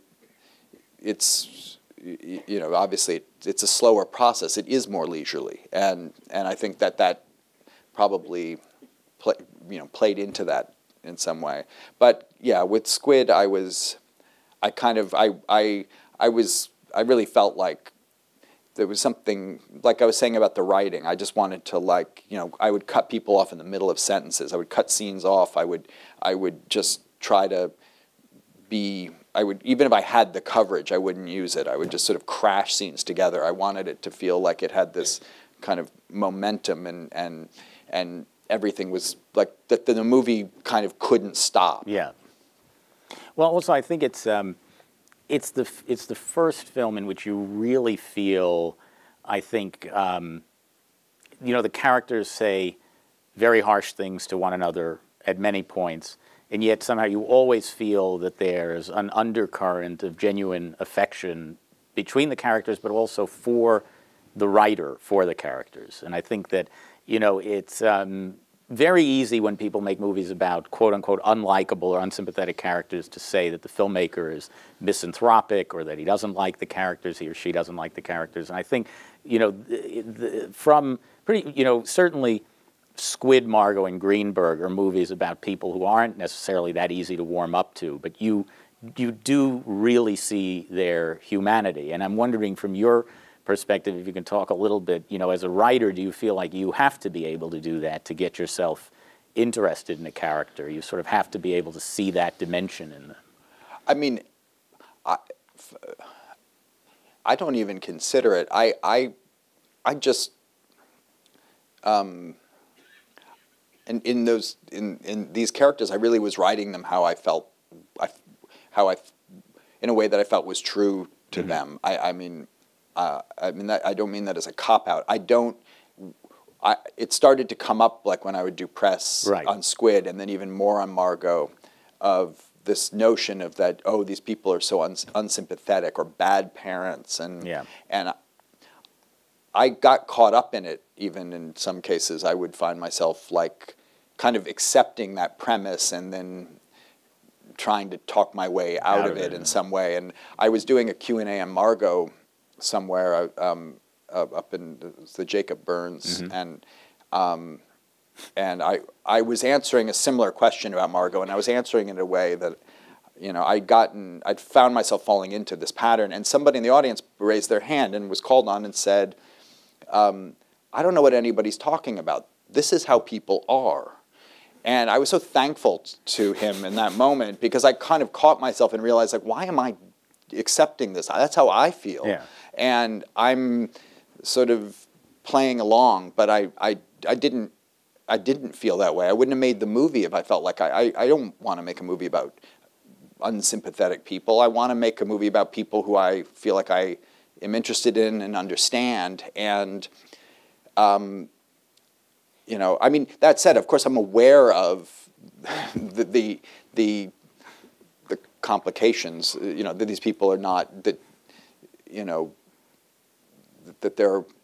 it's, you know, obviously it's a slower process. It is more leisurely, and and I think that that probably, play, you know, played into that in some way. But yeah, with Squid, I was, I kind of, I I I was, I really felt like there was something, like I was saying about the writing, I just wanted to like, you know, I would cut people off in the middle of sentences. I would cut scenes off. I would, I would just try to be, I would, even if I had the coverage, I wouldn't use it. I would just sort of crash scenes together. I wanted it to feel like it had this kind of momentum and, and, and everything was like, that the movie kind of couldn't stop. Yeah. Well, also I think it's, um, It's the it's the first film in which you really feel, I think, um, you know, the characters say very harsh things to one another at many points, and yet somehow you always feel that there's an undercurrent of genuine affection between the characters, but also for the writer, for the characters. And I think that, you know, it's um, very easy when people make movies about quote-unquote unlikable or unsympathetic characters to say that the filmmaker is misanthropic or that he doesn't like the characters, he or she doesn't like the characters. And I think, you know, the, the, from pretty, you know, certainly Squid, Margot, and Greenberg are movies about people who aren't necessarily that easy to warm up to, but you, you do really see their humanity. And I'm wondering from your perspective, if you can talk a little bit, you know, as a writer, do you feel like you have to be able to do that to get yourself interested in a character? You sort of have to be able to see that dimension in them. I mean, I, I don't even consider it. I, I, I just, um, and in those, in, in these characters, I really was writing them how I felt, I, how I, in a way that I felt was true to mm-hmm. them. I, I mean, Uh, I mean, that, I don't mean that as a cop-out. I don't, I, it started to come up like when I would do press right. on Squid and then even more on Margot of this notion of that, oh, these people are so uns unsympathetic or bad parents. And, yeah. and I got caught up in it even in some cases. I would find myself like kind of accepting that premise and then trying to talk my way out, out of it, it in some way. And I was doing a Q and A on Margot somewhere um, uh, up in the, the Jacob Burns, mm-hmm. and um, and I I was answering a similar question about Margot, and I was answering in a way that, you know, I'd gotten, I'd found myself falling into this pattern, and somebody in the audience raised their hand and was called on and said, um, I don't know what anybody's talking about. This is how people are. And I was so thankful to him in that moment because I kind of caught myself and realized, like, why am I accepting this? That's how I feel. Yeah. And I'm sort of playing along, but I, I, I didn't I didn't feel that way. I wouldn't have made the movie if I felt like I, I, I don't want to make a movie about unsympathetic people. I want to make a movie about people who I feel like I am interested in and understand. And, um, you know, I mean, that said, of course, I'm aware of the, the, the, the complications, you know, that these people are not, that, you know, that they're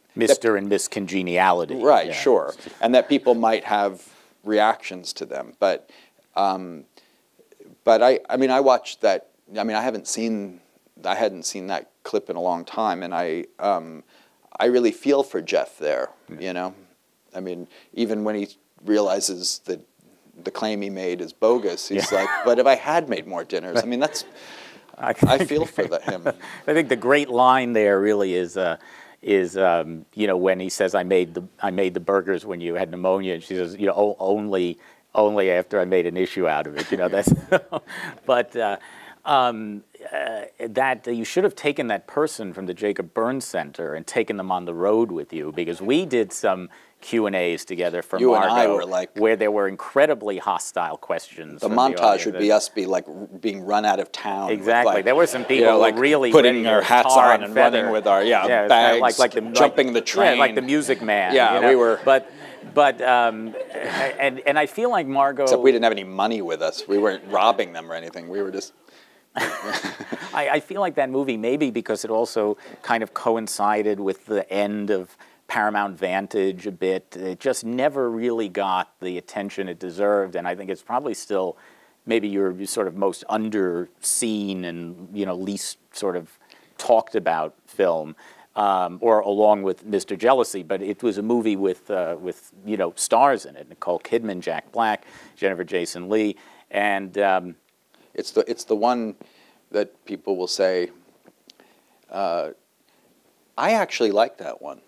Mister and Miss Congeniality. Right, yeah. sure. And that people might have reactions to them. But, um, but I, I mean, I watched that, I mean, I haven't seen, I hadn't seen that clip in a long time, and I, um, I really feel for Jeff there, yeah. you know? I mean, even when he realizes that the claim he made is bogus, he's yeah. like, but if I had made more dinners, I mean, that's, I, I feel for the, him. I think the great line there really is, uh, is um, you know, when he says, I made the I made the burgers when you had pneumonia, and she says, you know, oh, only only after I made an issue out of it, you know, that's, but uh, um, uh, that uh, you should have taken that person from the Jacob Burns Center and taken them on the road with you, because we did some Q and A's together for you Margot, and I were like, where there were incredibly hostile questions. The montage the would be us be like being run out of town. Exactly. Like, there were some people you know, who like were really putting our hats on and feather. running with our yeah, yeah bags, like, like the, jumping like, the train, yeah, like the Music Man. Yeah, you know? we were. But but um, and and I feel like Margot. Except we didn't have any money with us. We weren't robbing them or anything. We were just. I, I feel like that movie, maybe because it also kind of coincided with the end of Paramount Vantage a bit. It just never really got the attention it deserved, and I think it's probably still maybe your sort of most underseen and, you know, least sort of talked about film, um, or along with Mister Jealousy. But it was a movie with uh, with you know stars in it: Nicole Kidman, Jack Black, Jennifer Jason Leigh, and um, it's the it's the one that people will say. Uh, I actually like that one.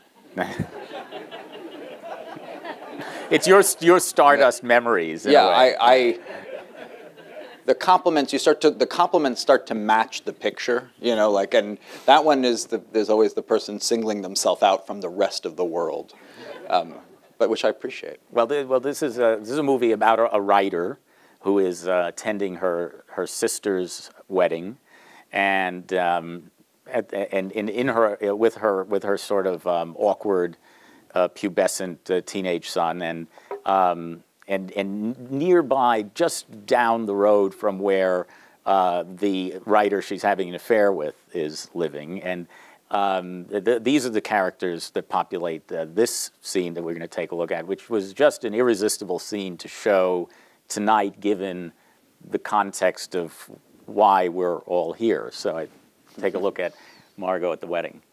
It's your your Stardust memories. In yeah, a way. I, I. The compliments you start to the compliments start to match the picture. You know, like, and that one is the there's always the person singling themselves out from the rest of the world, um, but which I appreciate. Well, th well, this is a this is a movie about a, a writer who is uh, attending her her sister's wedding, and. Um, At, and in, in her with her with her sort of um, awkward, uh, pubescent uh, teenage son, and um, and and nearby, just down the road from where uh, the writer she's having an affair with is living, and um, th these are the characters that populate uh, this scene that we're going to take a look at, which was just an irresistible scene to show tonight, given the context of why we're all here. So I. Take a look at Margot at the wedding.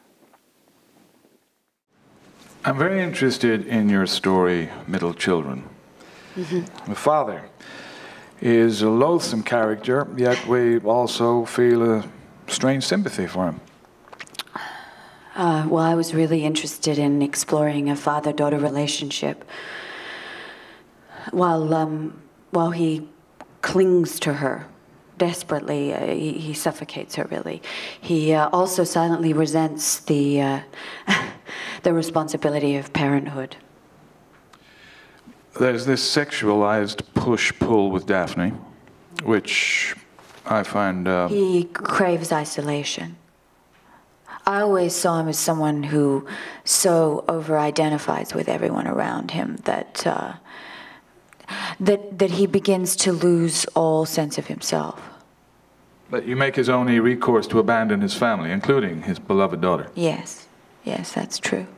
I'm very interested in your story, Middle Children. Mm-hmm. The father is a loathsome character, yet we also feel a strange sympathy for him. Uh, well, I was really interested in exploring a father-daughter relationship while, um, while he clings to her. Desperately, uh, he, he suffocates her, really. He uh, also silently resents the, uh, the responsibility of parenthood. There's this sexualized push-pull with Daphne, which I find... Uh... He craves isolation. I always saw him as someone who so over-identifies with everyone around him that... Uh, That, that he begins to lose all sense of himself. But you make his only recourse to abandon his family, including his beloved daughter. Yes, yes, that's true.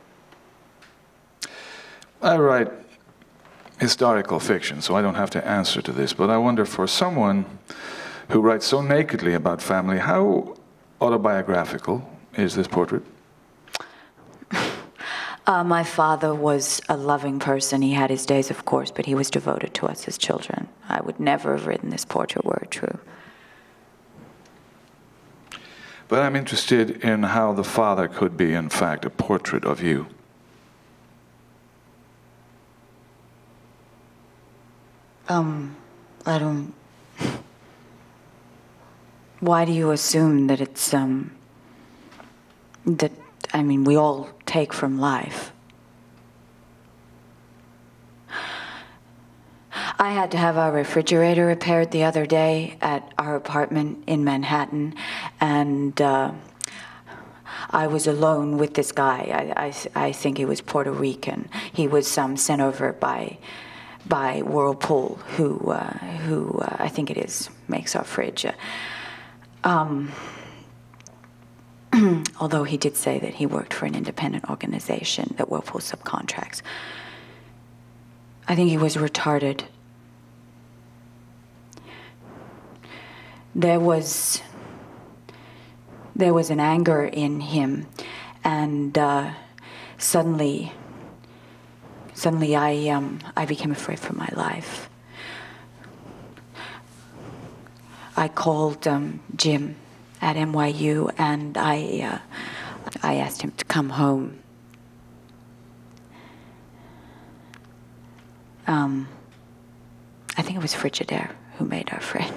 I write historical fiction, so I don't have to answer to this, but I wonder, for someone who writes so nakedly about family, how autobiographical is this portrait? Uh, my father was a loving person. He had his days, of course, but he was devoted to us as children. I would never have written this portrait were it true. But I'm interested in how the father could be, in fact, a portrait of you. Um, I don't... Why do you assume that it's, um... that... I mean, we all take from life. I had to have our refrigerator repaired the other day at our apartment in Manhattan, and uh, I was alone with this guy. I, I, I think he was Puerto Rican. He was um, sent over by by Whirlpool, who uh, who uh, I think it is makes our fridge. Uh, um, although he did say that he worked for an independent organization that will pull subcontracts. I think he was retarded. There was, there was an anger in him, and uh, suddenly, suddenly I, um, I became afraid for my life. I called um, Jim at N Y U, and I, uh, I asked him to come home. Um, I think it was Frigidaire who made her afraid.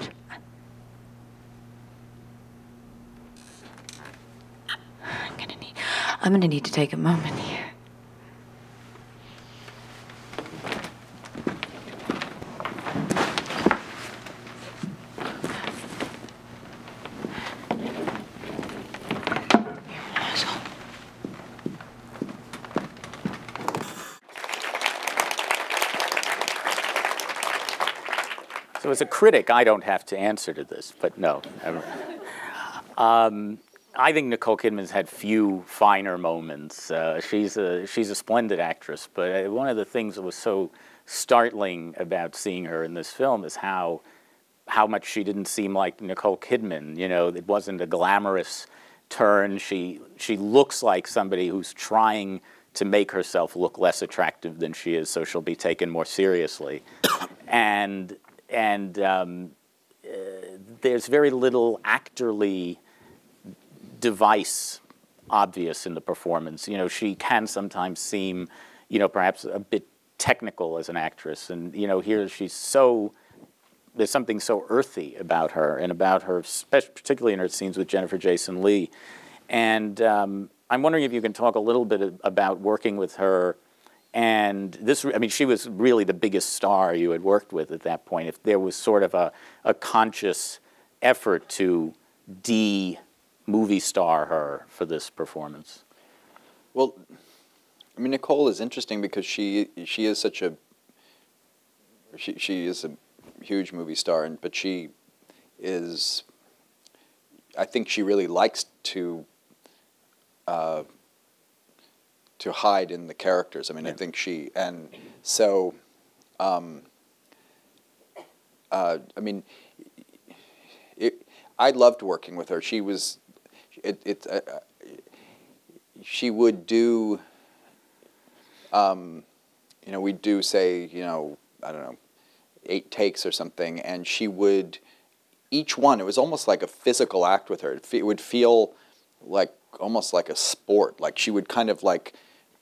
I'm gonna need, I'm gonna need to take a moment here. So as a critic, I don't have to answer to this, but no. Um, I think Nicole Kidman's had few finer moments. Uh, she's a she's a splendid actress, but one of the things that was so startling about seeing her in this film is how how much she didn't seem like Nicole Kidman. You know, it wasn't a glamorous turn. She she looks like somebody who's trying to make herself look less attractive than she is, so she'll be taken more seriously. and And um, uh, there's very little actorly device obvious in the performance. You know, she can sometimes seem, you know, perhaps a bit technical as an actress. And, you know, here she's so, there's something so earthy about her and about her, particularly in her scenes with Jennifer Jason Leigh. And um, I'm wondering if you can talk a little bit about working with her. And this, I mean, she was really the biggest star you had worked with at that point. If there was sort of a, a conscious effort to de-movie star her for this performance. Well, I mean, Nicole is interesting because she she is such a she she is a huge movie star, and but she is. I think she really likes to. Uh, to hide in the characters. I mean, yeah. I think she, and so, um, uh, I mean, it, I loved working with her. She was, it, it uh, she would do, um, you know, we'd do, say, you know, I don't know, eight takes or something, and she would, each one, it was almost like a physical act with her. It would feel like, almost like a sport. Like she would kind of like,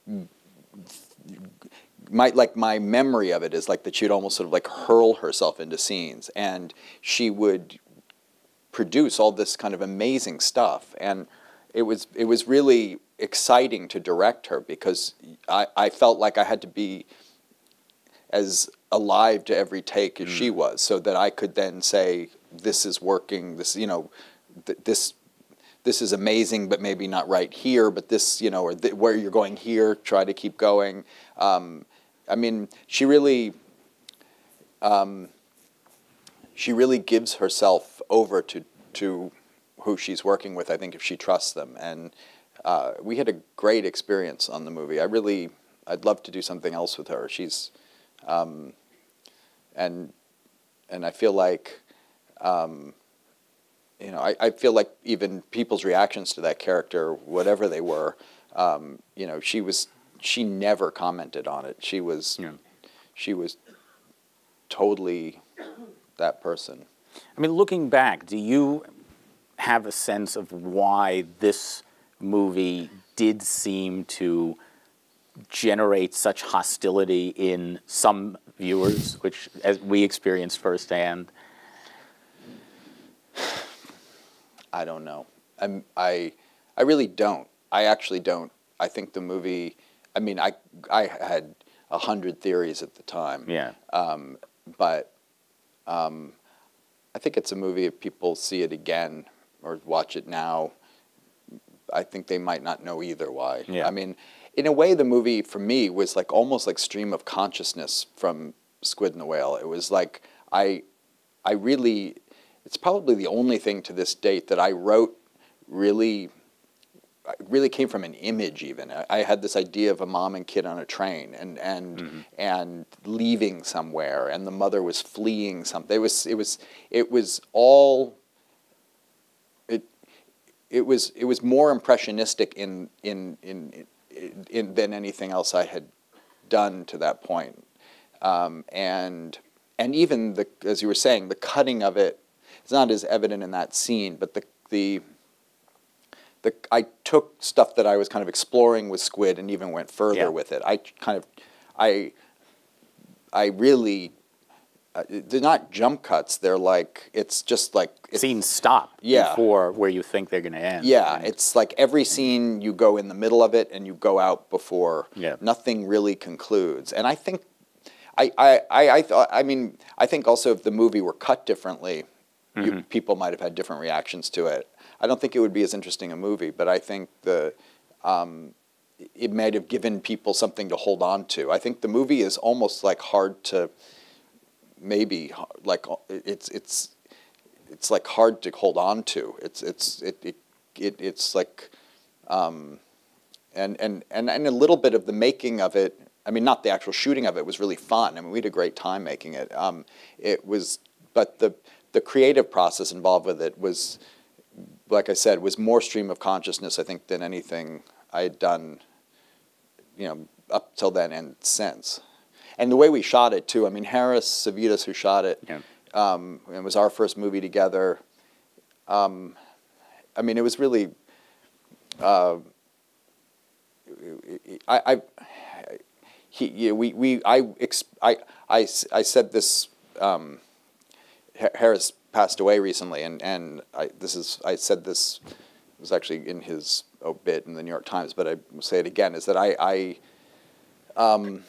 my like my memory of it is like that she'd almost sort of like hurl herself into scenes, and she would produce all this kind of amazing stuff, and it was it was really exciting to direct her because I, I felt like I had to be as alive to every take as mm. she was, so that I could then say, this is working, this, you know, th this this is amazing, but maybe not right here, but this, you know, or th where you're going here, try to keep going. Um, I mean, she really, um, she really gives herself over to, to who she's working with, I think, if she trusts them. And uh, we had a great experience on the movie. I really, I'd love to do something else with her. She's, um, and, and I feel like, um, you know, I, I feel like even people's reactions to that character, whatever they were, um, you know, she was, she never commented on it. She was, yeah. she was totally that person. I mean, looking back, do you have a sense of why this movie did seem to generate such hostility in some viewers, which as we experienced firsthand? I don't know. I'm, I, I really don't. I actually don't. I think the movie, I mean, I, I had a hundred theories at the time. Yeah. Um, but um, I think it's a movie, if people see it again or watch it now, I think they might not know either why. Yeah. I mean, in a way, the movie, for me, was like almost like stream of consciousness from Squid and the Whale. It was like, I, I really... It's probably the only thing to this date that I wrote really it really came from an image even. I, I had this idea of a mom and kid on a train and and mm-hmm. and leaving somewhere, and the mother was fleeing something. It was it was it was all it it was it was more impressionistic in in in, in, in than anything else I had done to that point. Um, and and even the, as you were saying, the cutting of it, it's not as evident in that scene, but the the The, I took stuff that I was kind of exploring with Squid and even went further yeah. with it. I kind of, I, I really, uh, they're not jump cuts. They're like, it's just like it's, scenes stop yeah. before where you think they're going to end. Yeah, and it's like every scene you go in the middle of it and you go out before. Yeah. Nothing really concludes. And I think, I, I, I, I thought, I mean, I think also if the movie were cut differently, mm-hmm. you, people might have had different reactions to it. I don't think it would be as interesting a movie, but I think the um, it might have given people something to hold on to. I think the movie is almost like hard to maybe like it's it's it's like hard to hold on to. It's it's it it, it it's like um, and and and and a little bit of the making of it. I mean, not the actual shooting of it was really fun. I mean, we had a great time making it. Um, it was, but the the creative process involved with it was, like I said, was more stream of consciousness, I think, than anything I had done, you know, up till then and since. And the way we shot it, too. I mean, Harris Savitas, who shot it, yeah. um, it was our first movie together. Um, I mean, it was really, uh, I, I, he, yeah, we, we, I, I, I, I said this, um, Harris passed away recently, and and I, this is I said this it was actually in his obit in the New York Times, but I will say it again, is that I I, um,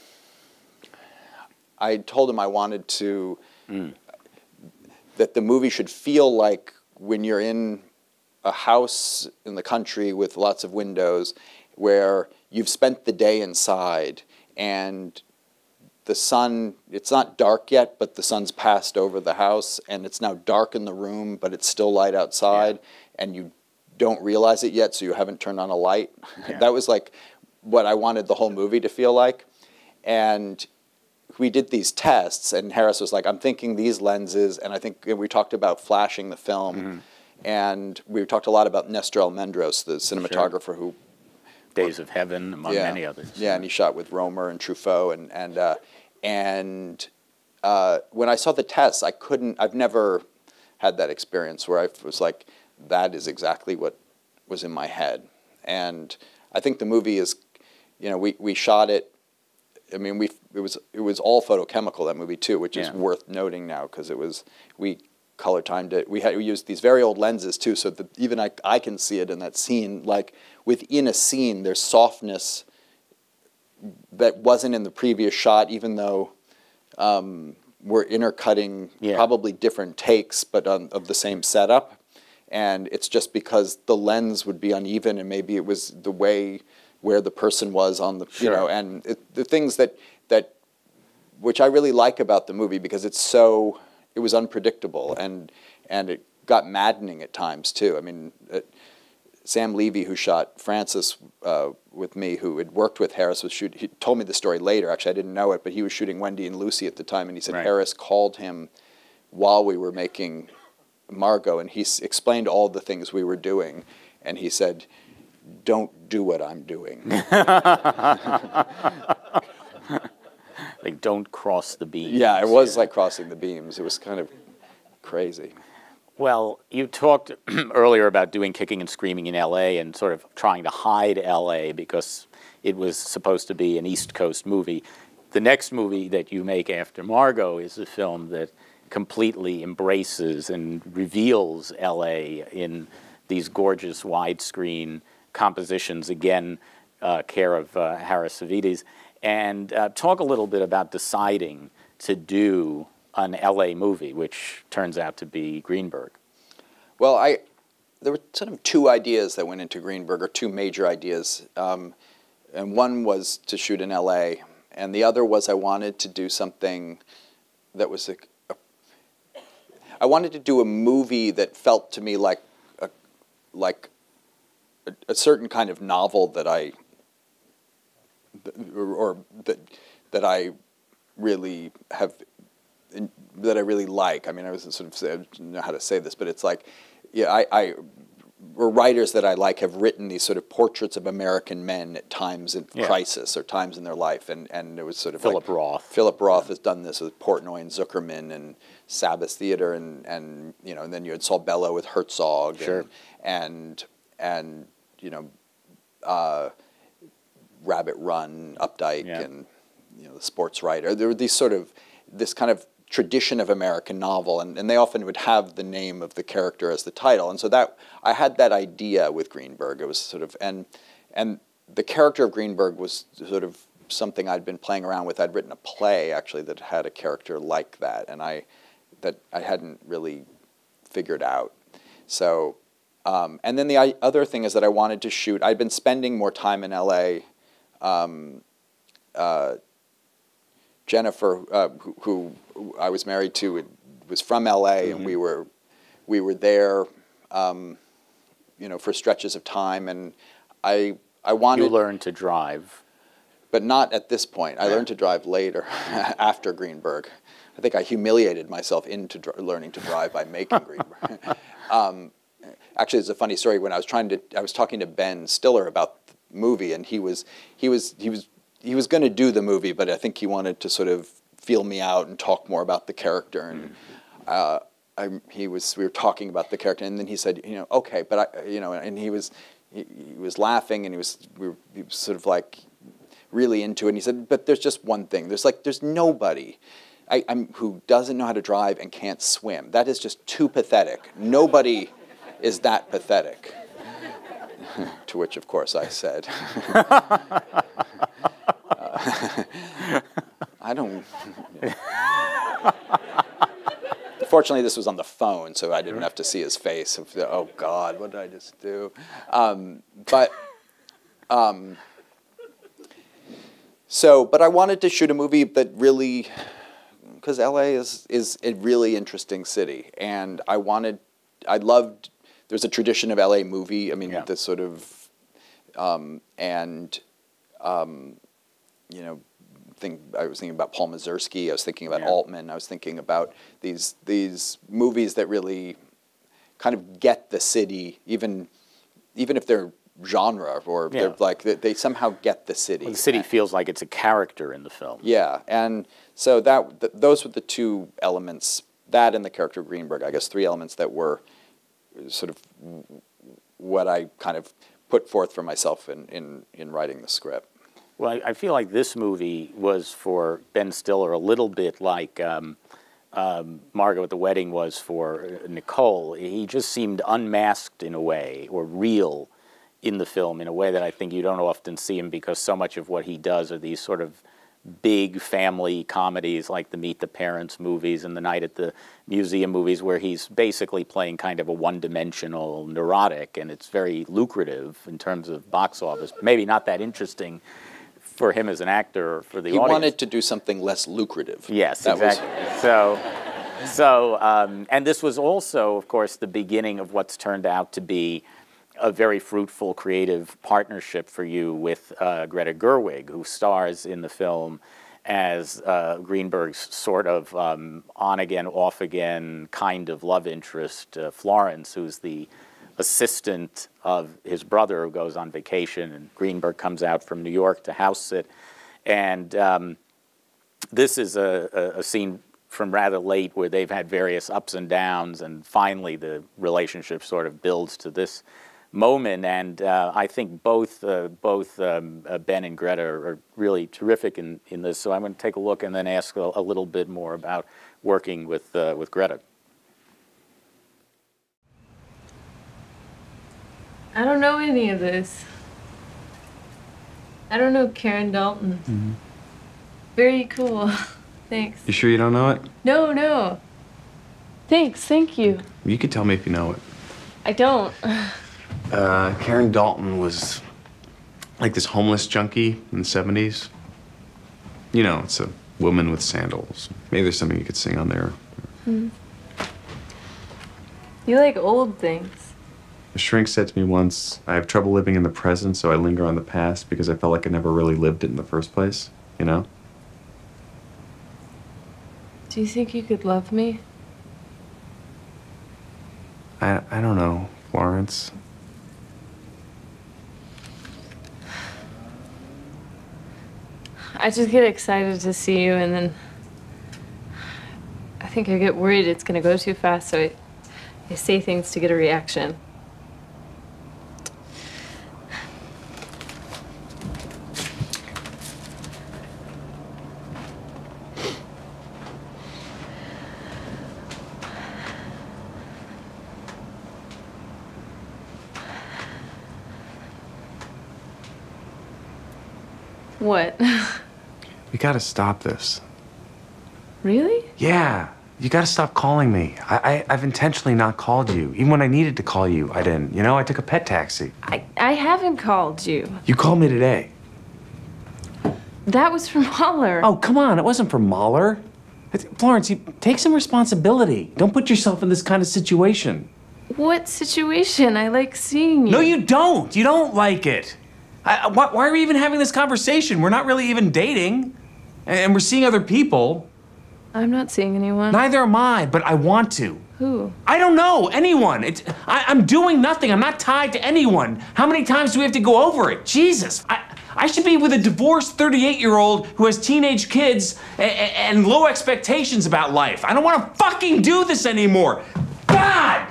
I told him I wanted to mm. that the movie should feel like when you're in a house in the country with lots of windows, where you've spent the day inside and the sun, it's not dark yet, but the sun's passed over the house, and it's now dark in the room, but it's still light outside, yeah. and you don't realize it yet, so you haven't turned on a light. Yeah. That was like what I wanted the whole movie to feel like. And we did these tests, and Harris was like, I'm thinking these lenses, and I think we talked about flashing the film, mm-hmm. and we talked a lot about Nestor Almendros, the cinematographer sure. who Days of Heaven, among yeah. many others. Yeah, and he shot with Romer and Truffaut, and and uh, and uh, when I saw the tests, I couldn't. I've never had that experience where I was like, that is exactly what was in my head. And I think the movie is, you know, we we shot it. I mean, we it was it was all photochemical, that movie too, which yeah. is worth noting now, because it was we color timed it. We had we used these very old lenses too, so that even I I can see it in that scene. Like within a scene, there's softness that wasn't in the previous shot, even though um, we're intercutting yeah. probably different takes, but on, of the same setup. And it's just because the lens would be uneven, and maybe it was the way where the person was on the, sure. you know, and it, the things that that which I really like about the movie, because it's so. It was unpredictable, and and it got maddening at times too. I mean, it, Sam Levy, who shot Francis uh, with me, who had worked with Harris, was shoot. He told me the story later. Actually, I didn't know it, but he was shooting Wendy and Lucy at the time, and he said right. Harris called him while we were making Margot, and he s explained all the things we were doing, and he said, "Don't do what I'm doing." Like, don't cross the beams. Yeah, it was like crossing the beams. It was kind of crazy. Well, you talked earlier about doing Kicking and Screaming in L A and sort of trying to hide L A because it was supposed to be an East Coast movie. The next movie that you make after Margot is a film that completely embraces and reveals L A in these gorgeous widescreen compositions, again, uh, care of uh, Harris Savitas. And uh, talk a little bit about deciding to do an L A movie, which turns out to be Greenberg. Well, I there were sort of two ideas that went into Greenberg, or two major ideas. Um, and one was to shoot in L A, and the other was I wanted to do something that was a, a I wanted to do a movie that felt to me like a, like a, a certain kind of novel that I, or, or that that I really have, that I really like. I mean, I was sort of say, I don't know how to say this, but it's like, yeah, I, I or writers that I like have written these sort of portraits of American men at times in Yeah. crisis or times in their life, and and it was sort of Philip like, Roth. Philip Roth has done this with Portnoy and Zuckerman and Sabbath Theater, and and you know, and then you had Saul Bellow with Herzog, Sure. and and and you know, uh, Rabbit Run, Updike, Yeah. and you know, the sports writer. There were these sort of this kind of tradition of American novel, and, and they often would have the name of the character as the title, and so that I had that idea with Greenberg. It was sort of and and the character of Greenberg was sort of something I'd been playing around with. I'd written a play actually that had a character like that, and I that I hadn't really figured out. So, um, and then the I, other thing is that I wanted to shoot. I'd been spending more time in L A. Um, uh, Jennifer, uh, who, who I was married to, was from L A, Mm-hmm. and we were we were there, um, you know, for stretches of time, and I I wanted. You learned to drive. But not at this point. I Yeah. learned to drive later, after Greenberg. I think I humiliated myself into dr learning to drive by making Greenberg. um, actually, it's a funny story. When I was trying to, I was talking to Ben Stiller about the movie, and he was he was he was he was going to do the movie, but I think he wanted to sort of feel me out and talk more about the character. And uh, I, he was we were talking about the character, and then he said, you know, okay, but I, you know, and he was he, he was laughing, and he was we were, he was sort of like really into it. And he said, but there's just one thing. There's like there's nobody I, I'm, who doesn't know how to drive and can't swim. That is just too pathetic. Nobody is that pathetic. To which, of course, I said, uh, I don't. Fortunately, this was on the phone, so I didn't have to see his face. Of, oh God, what did I just do? Um, but. Um, So, but I wanted to shoot a movie that really, because L A is is a really interesting city, and I wanted, I loved. There's a tradition of L A movie. I mean, Yeah. this sort of, um, and, um, you know, think I was thinking about Paul Mazursky. I was thinking about Yeah. Altman. I was thinking about these these movies that really kind of get the city, even even if they're genre or Yeah. they're like they, they somehow get the city. Well, the city feels like it's a character in the film. Yeah, and so that th those were the two elements, that and the character of Greenberg, I guess three elements that were sort of what I kind of put forth for myself in, in, in writing the script. Well, I, I feel like this movie was for Ben Stiller a little bit like um, um, Margot at the Wedding was for Nicole. He just seemed unmasked in a way, or real in the film in a way that I think you don't often see him, because so much of what he does are these sort of big family comedies like the Meet the Parents movies and the Night at the Museum movies, where he's basically playing kind of a one-dimensional neurotic, and it's very lucrative in terms of box office. Maybe not that interesting for him as an actor or for the he audience. He wanted to do something less lucrative. Yes, that exactly. Was... So, so um, and this was also, of course, the beginning of what's turned out to be a very fruitful creative partnership for you with uh, Greta Gerwig, who stars in the film as uh, Greenberg's sort of um, on-again, off-again kind of love interest, uh, Florence, who's the assistant of his brother who goes on vacation, and Greenberg comes out from New York to house sit. And um, this is a, a, a scene from rather late where they've had various ups and downs, and finally the relationship sort of builds to this moment, and uh, I think both uh, both um, uh, Ben and Greta are, are really terrific in, in this. So I'm going to take a look and then ask a, a little bit more about working with uh, with Greta. I don't know any of this. I don't know Karen Dalton. Mm-hmm. Very cool. Thanks. You sure you don't know it? No, no. Thanks, thank you. You could tell me if you know it. I don't. Uh, Karen Dalton was like this homeless junkie in the seventies. You know, it's a woman with sandals. Maybe there's something you could sing on there. Hmm. You like old things. A shrink said to me once, I have trouble living in the present, so I linger on the past because I felt like I never really lived it in the first place, you know? Do you think you could love me? I, I don't know, Florence. I just get excited to see you, and then I think I get worried it's gonna go too fast, so I, I say things to get a reaction. What? We gotta stop this. Really? Yeah, you gotta stop calling me. I, I, I've intentionally not called you. Even when I needed to call you, I didn't. You know, I took a pet taxi. I, I haven't called you. You called me today. That was from Mahler. Oh, come on, it wasn't from Mahler. Florence, you take some responsibility. Don't put yourself in this kind of situation. What situation? I like seeing you. No, you don't. You don't like it. I, why, why are we even having this conversation? We're not really even dating, and we're seeing other people. I'm not seeing anyone. Neither am I, but I want to. Who? I don't know, anyone. It's, I, I'm doing nothing. I'm not tied to anyone. How many times do we have to go over it? Jesus, I, I should be with a divorced thirty-eight-year-old who has teenage kids and, and low expectations about life. I don't want to fucking do this anymore. God!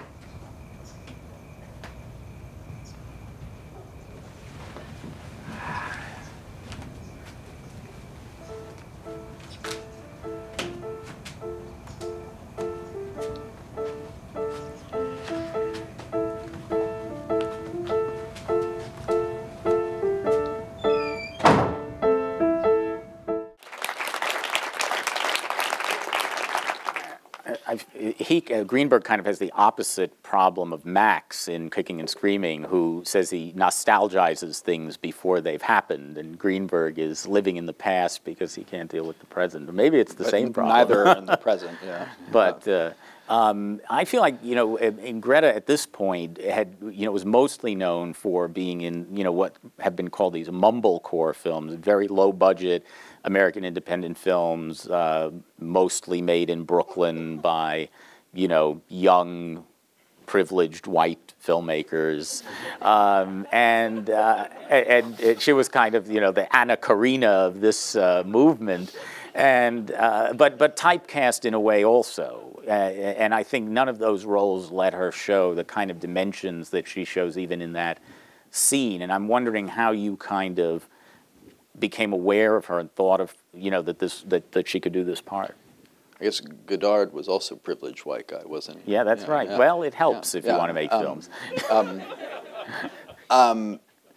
I've, he, uh, Greenberg kind of has the opposite problem of Max in Kicking and Screaming, who says he nostalgizes things before they've happened, and Greenberg is living in the past because he can't deal with the present. Or maybe it's the but same problem. Neither in the present, yeah. But uh, um, I feel like, you know, in Greta at this point had, you know, was mostly known for being in, you know, what have been called these mumblecore films, very low budget American independent films, uh, mostly made in Brooklyn by, you know, young, privileged white filmmakers, um, and, uh, and and she was kind of, you know, the Anna Karina of this uh, movement, and uh, but but typecast in a way also, uh, and I think none of those roles let her show the kind of dimensions that she shows even in that scene, and I'm wondering how you kind of became aware of her and thought of, you know, that this that, that she could do this part. I guess Godard was also a privileged white guy, wasn't he? Yeah, that's yeah, right. Yeah. Well, it helps yeah, if yeah. you want to make um, films. um, um,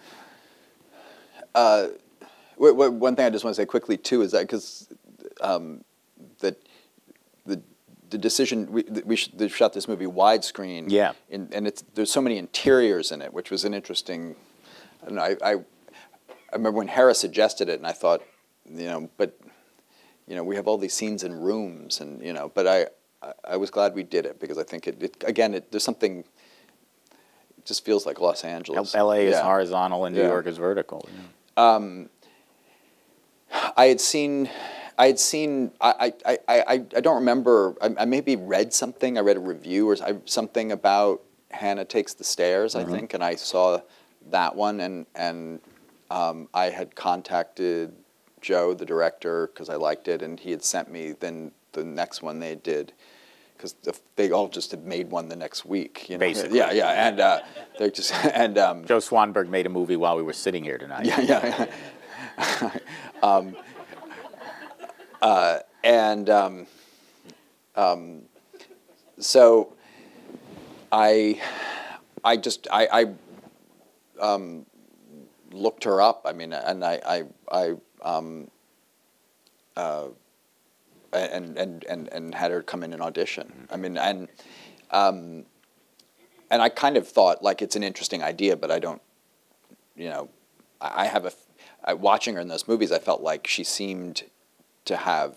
uh, w w one thing I just want to say quickly too is that because um, that the the decision we we sh they shot this movie widescreen. Yeah. In, and it's there's so many interiors in it, which was an interesting. I don't know. I, I I remember when Hera suggested it, and I thought, you know, but, you know, we have all these scenes in rooms, and you know, but I, I, I was glad we did it because I think it, it again, it, there's something. It just feels like Los Angeles. L A is yeah. horizontal, and New yeah. York is vertical. Yeah. Um, I had seen, I had seen, I, I, I, I, I don't remember. I, I maybe read something. I read a review or something about Hannah Takes the Stairs, Mm-hmm. I think, and I saw that one, and and. Um, I had contacted Joe, the director, because I liked it, and he had sent me then the next one they did, because the, they all just had made one the next week. You know? Basically. Yeah, yeah, and uh, they just and um, Joe Swanberg made a movie while we were sitting here tonight. Yeah, yeah. yeah. um, uh, and um, um, so I, I just I. I um, looked her up. I mean, and I, I, I um, uh, and and and and had her come in and audition. I mean, and um, and I kind of thought like it's an interesting idea, but I don't, you know, I, I have a. I, watching her in those movies, I felt like she seemed to have.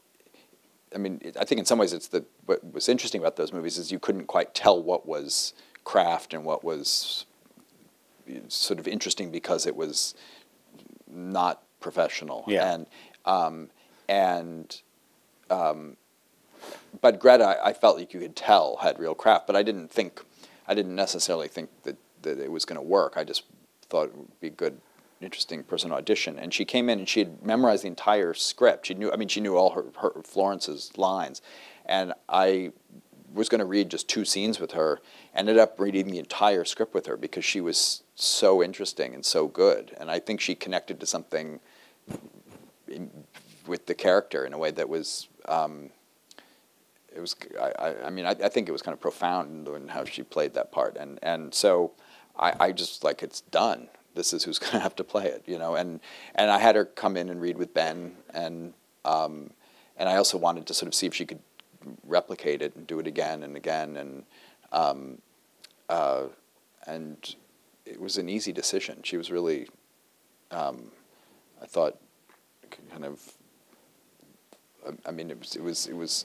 I mean, I think in some ways it's the what was interesting about those movies is you couldn't quite tell what was craft and what was sort of interesting because it was not professional. Yeah. And um, and um, but Greta, I, I felt like you could tell had real craft, but I didn't think, I didn't necessarily think that that it was going to work. I just thought it would be a good, interesting person to audition. And she came in and she had memorized the entire script. She knew, I mean, she knew all her, her Florence's lines, and I was going to read just two scenes with her, ended up reading the entire script with her because she was so interesting and so good. And I think she connected to something in, with the character in a way that was, um, it was, I, I mean, I, I think it was kind of profound in how she played that part. And, and so I, I just, like, it's done. This is who's going to have to play it, you know. And, and I had her come in and read with Ben, and, um, and I also wanted to sort of see if she could replicate it and do it again and again, and um, uh, and it was an easy decision. She was really, um, I thought, kind of. I mean, it was it was it was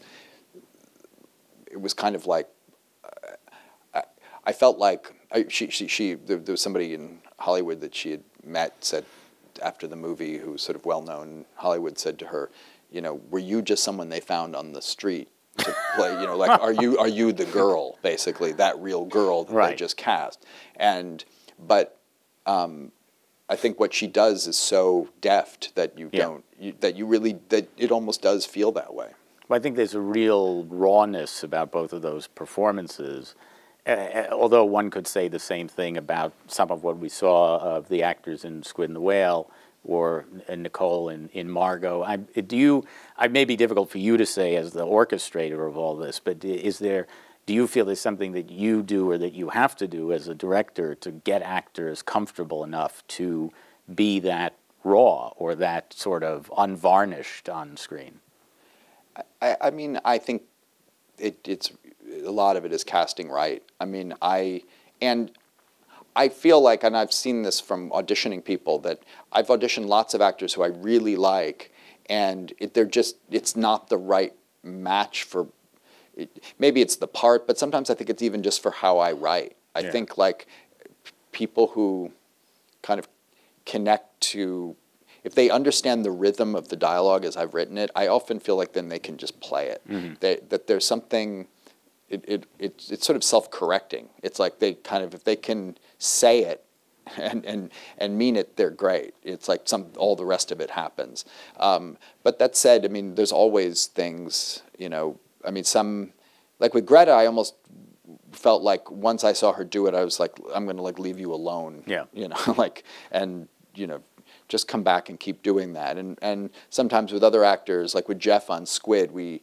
it was kind of like uh, I, I felt like I, she she she there, there was somebody in Hollywood that she had met said after the movie, who was sort of well known in Hollywood, said to her, you know, were you just someone they found on the street to play, you know, like, are you are you the girl, basically, that real girl that right. they just cast? And, but um, I think what she does is so deft that you yeah. don't, you, that you really, that it almost does feel that way. Well, I think there's a real rawness about both of those performances, uh, although one could say the same thing about some of what we saw of the actors in Squid and the Whale, or Nicole in, in Margot. I, do you, it may be difficult for you to say as the orchestrator of all this, but is there, do you feel there's something that you do or that you have to do as a director to get actors comfortable enough to be that raw or that sort of unvarnished on screen? I, I mean, I think it, it's, a lot of it is casting right. I mean, I, and I feel like, and I've seen this from auditioning people, that I've auditioned lots of actors who I really like, and it, they're just, it's not the right match for, it, maybe it's the part, but sometimes I think it's even just for how I write. I yeah. think like people who kind of connect to, if they understand the rhythm of the dialogue as I've written it, I often feel like then they can just play it. Mm-hmm. they, that there's something, It, it, it, it's sort of self-correcting. It's like they kind of, if they can say it and, and, and mean it, they're great. It's like some, all the rest of it happens. Um, but that said, I mean, there's always things, you know, I mean, some, like with Greta, I almost felt like once I saw her do it, I was like, I'm going to like leave you alone. Yeah. You know, like, and, you know, just come back and keep doing that. And, and sometimes with other actors, like with Jeff on Squid, we,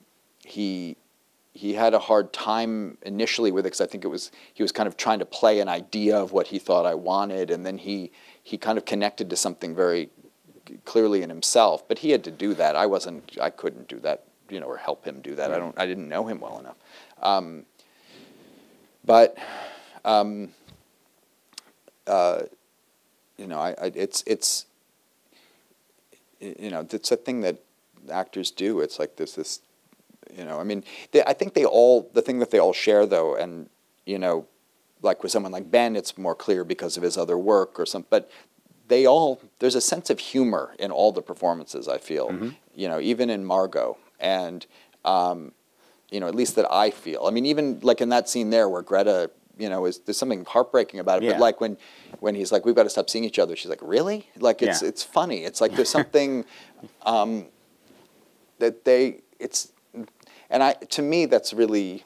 he, he had a hard time initially with it because I think it was he was kind of trying to play an idea of what he thought I wanted, and then he he kind of connected to something very clearly in himself. But he had to do that. I wasn't. I couldn't do that, you know, or help him do that. I don't. I didn't know him well enough. Um, but um, uh, you know, I, I it's it's you know it's a thing that actors do. It's like there's this. You know, I mean, they, I think they all, the thing that they all share, though, and, you know, like with someone like Ben, it's more clear because of his other work or something, but they all, there's a sense of humor in all the performances, I feel, mm-hmm. you know, even in Margot, and, um, you know, at least that I feel. I mean, even like in that scene there where Greta, you know, is, there's something heartbreaking about it, yeah. but like when, when he's like, we've got to stop seeing each other, she's like, really? Like, it's, yeah. it's funny. It's like there's something um, that they, it's, and I, to me, that's really,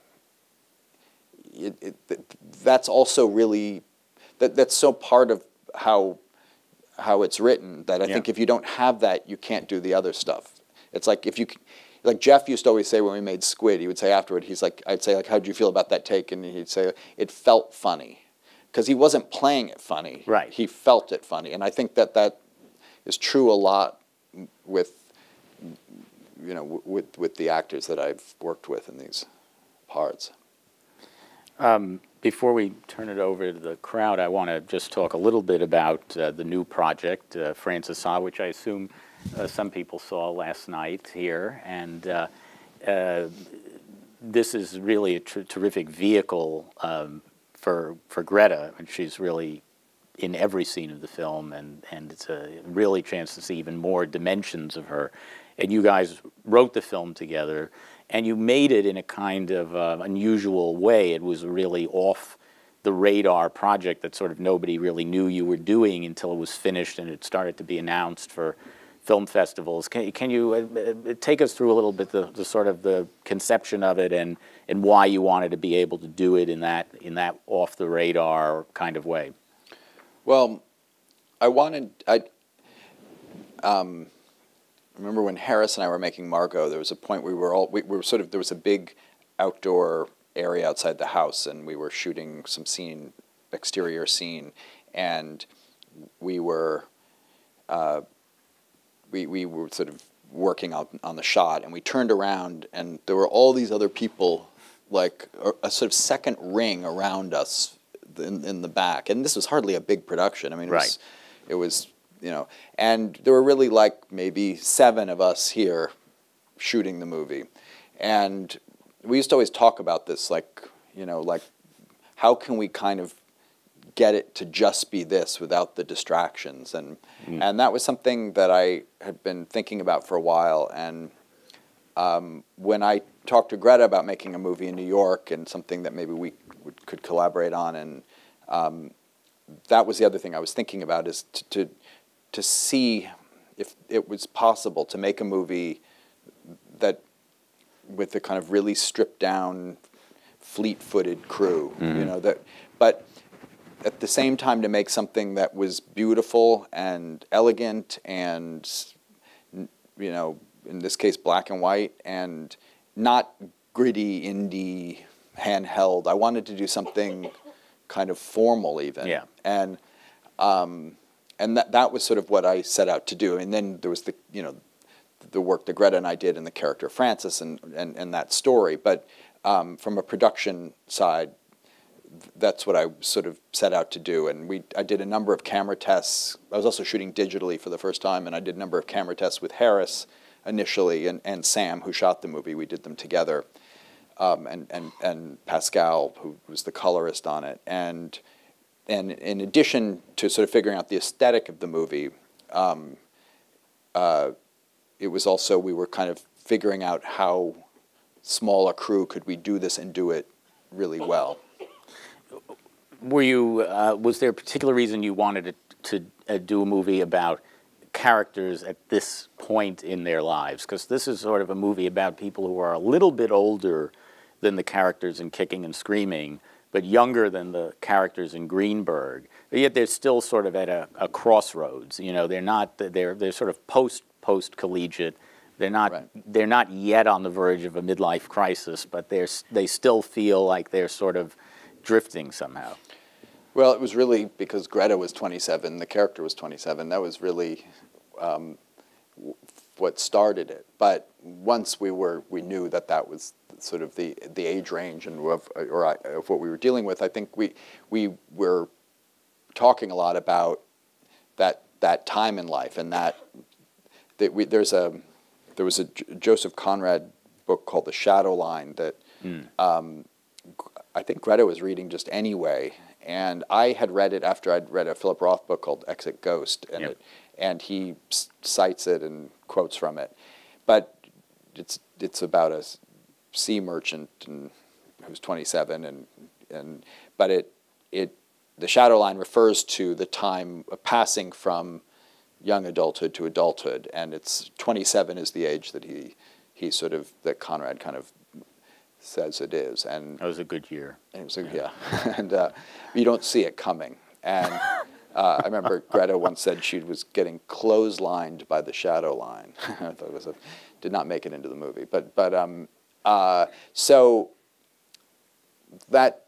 it, it, that's also really, that, that's so part of how, how it's written that I yeah. think if you don't have that, you can't do the other stuff. It's like if you, like Jeff used to always say when we made Squid, he would say afterward, he's like, I'd say like, how'd you feel about that take? And he'd say, it felt funny. Because he wasn't playing it funny. Right. He felt it funny. And I think that that is true a lot with, you know, with, with the actors that I've worked with in these parts. Um, before we turn it over to the crowd, I want to just talk a little bit about uh, the new project, uh, Francis Ah, which I assume uh, some people saw last night here. And uh, uh, this is really a tr terrific vehicle um, for for Greta, and she's really in every scene of the film, and and it's a really chance to see even more dimensions of her. And you guys wrote the film together, and you made it in a kind of uh, unusual way. It was a really off the radar project that sort of nobody really knew you were doing until it was finished and it started to be announced for film festivals. Can, can you uh, take us through a little bit the, the sort of the conception of it and, and why you wanted to be able to do it in that, in that off the radar kind of way? Well, I wanted, I um, remember when Harris and I were making Margot, there was a point we were all, we, we were sort of, there was a big outdoor area outside the house, and we were shooting some scene, exterior scene, and we were, uh, we, we were sort of working on, on the shot, and we turned around, and there were all these other people, like a, a sort of second ring around us in, in the back, and this was hardly a big production. I mean, it right. was, it was, you know, and there were really like maybe seven of us here shooting the movie, and we used to always talk about this, like, you know, like, how can we kind of get it to just be this without the distractions? And mm. and that was something that I had been thinking about for a while. And um, when I talked to Greta about making a movie in New York and something that maybe we would, could collaborate on, and um, that was the other thing I was thinking about, is to, to to see if it was possible to make a movie that, with the kind of really stripped down, fleet-footed crew, mm-hmm. you know, that, but at the same time to make something that was beautiful and elegant and, you know, in this case black and white, and not gritty, indie, handheld. I wanted to do something kind of formal even. Yeah. And um, and that that was sort of what I set out to do. And then there was the, you know, the work that Greta and I did in the character of Frances and, and, and that story. But um, from a production side, that's what I sort of set out to do. And we, I did a number of camera tests. I was also shooting digitally for the first time, and I did a number of camera tests with Harris initially, and, and Sam, who shot the movie. We did them together, um, and, and, and Pascal, who was the colorist on it. And, and in addition to sort of figuring out the aesthetic of the movie, um, uh, it was also, we were kind of figuring out how small a crew could we do this and do it really well. Were you, uh, was there a particular reason you wanted to, to uh, do a movie about characters at this point in their lives? Because this is sort of a movie about people who are a little bit older than the characters in Kicking and Screaming, but younger than the characters in Greenberg. But yet they're still sort of at a, a crossroads. You know, they're not, they're, they're sort of post, post-collegiate. They're not, right. they're not yet on the verge of a midlife crisis, but they're, they still feel like they're sort of drifting somehow. Well, it was really because Greta was twenty-seven, the character was twenty-seven. That was really um, what started it. But once we were, we knew that that was sort of the the age range and of, or I, of what we were dealing with. I think we we were talking a lot about that that time in life, and that that we, there's a there was a J Joseph Conrad book called The Shadow Line that. Mm. Um, I think Greta was reading just anyway, and I had read it after I'd read a Philip Roth book called Exit Ghost, and, yep. it, and he cites it and quotes from it. But it's it's about a sea merchant and, who's twenty-seven, and and but it it the shadow line refers to the time of passing from young adulthood to adulthood, and it's twenty-seven is the age that he he sort of that Conrad kind of says it is. And that was a good year. It was a, yeah, and uh, you don't see it coming. And uh, I remember Greta once said she was getting clotheslined by the shadow line. I thought it was a, did not make it into the movie, but but um, uh, so that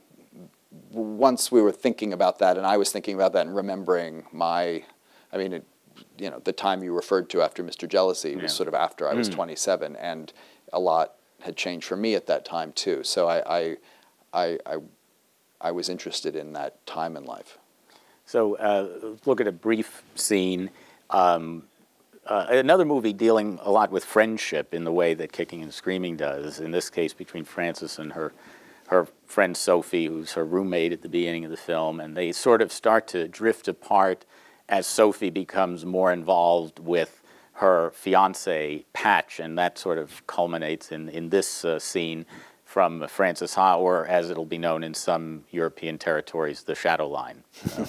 once we were thinking about that, and I was thinking about that and remembering my, I mean, it, you know, the time you referred to after Mister Jealousy was yeah. sort of after I was mm. twenty-seven, and a lot had changed for me at that time too. So I, I, I, I, I was interested in that time in life. So uh, look at a brief scene. Um, uh, another movie dealing a lot with friendship in the way that Kicking and Screaming does, in this case between Frances and her, her friend Sophie, who's her roommate at the beginning of the film, and they sort of start to drift apart as Sophie becomes more involved with her fiancé, Patch, and that sort of culminates in, in this uh, scene from Frances Ha, or as it'll be known in some European territories, the Shadow Line. Uh,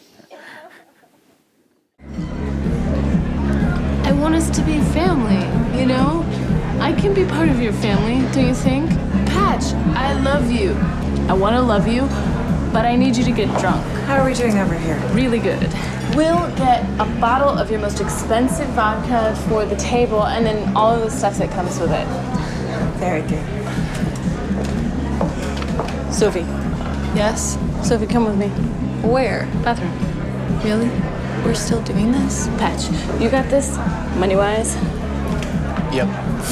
I want us to be family, you know? I can be part of your family, don't you think? Patch, I love you. I want to love you, but I need you to get drunk. How are we doing over here? Really good. We'll get a bottle of your most expensive vodka for the table, and then all of the stuff that comes with it. Very good. Sophie. Yes? Sophie, come with me. Where? Bathroom. Really? We're still doing this? Patch, you got this? Money-wise? Yep.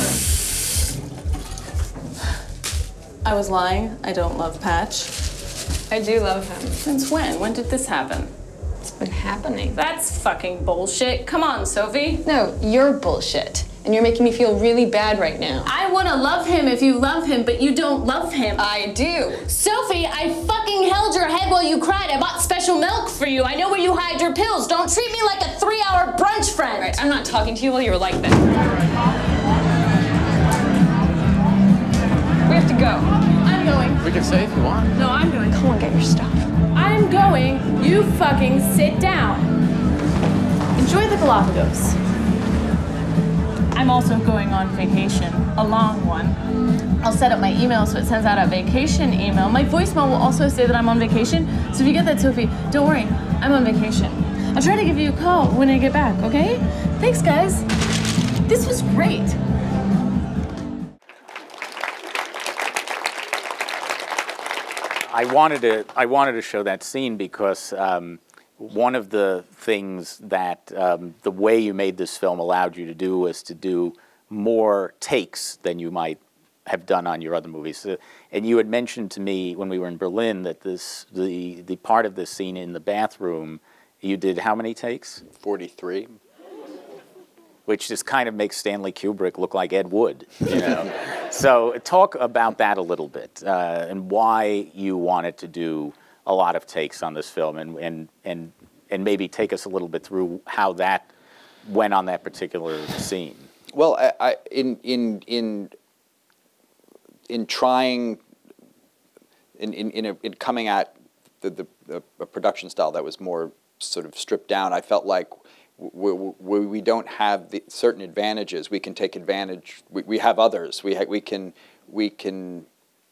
I was lying. I don't love Patch. I do love him. Since when? When did this happen? It's been happening. That's fucking bullshit. Come on, Sophie. No, you're bullshit. And you're making me feel really bad right now. I want to love him if you love him, but you don't love him. I do. Sophie, I fucking held your head while you cried. I bought special milk for you. I know where you hide your pills. Don't treat me like a three-hour brunch friend. Right, I'm not talking to you while you're like that. We have to go. I'm going. We can stay if you want. No, I'm going. Come on, get your stuff. I'm going. You fucking sit down. Enjoy the Galapagos. I'm also going on vacation, a long one. I'll set up my email so it sends out a vacation email. My voicemail will also say that I'm on vacation. So if you get that, Sophie, don't worry, I'm on vacation. I'll try to give you a call when I get back, okay? Thanks, guys. This was great. I wanted to, I wanted to show that scene because um, one of the things that um, the way you made this film allowed you to do was to do more takes than you might have done on your other movies. So, and you had mentioned to me when we were in Berlin that this, the, the part of this scene in the bathroom, you did how many takes? forty-three. Which just kind of makes Stanley Kubrick look like Ed Wood, you know? So talk about that a little bit uh, and why you wanted to do a lot of takes on this film, and, and, and, and maybe take us a little bit through how that went on that particular scene. Well, I, I, in, in, in, in trying, in, in, in, a, in coming at the, the, the a production style that was more sort of stripped down, I felt like we, we, we don't have the certain advantages. We can take advantage, we, we have others. We, ha, we can, we can,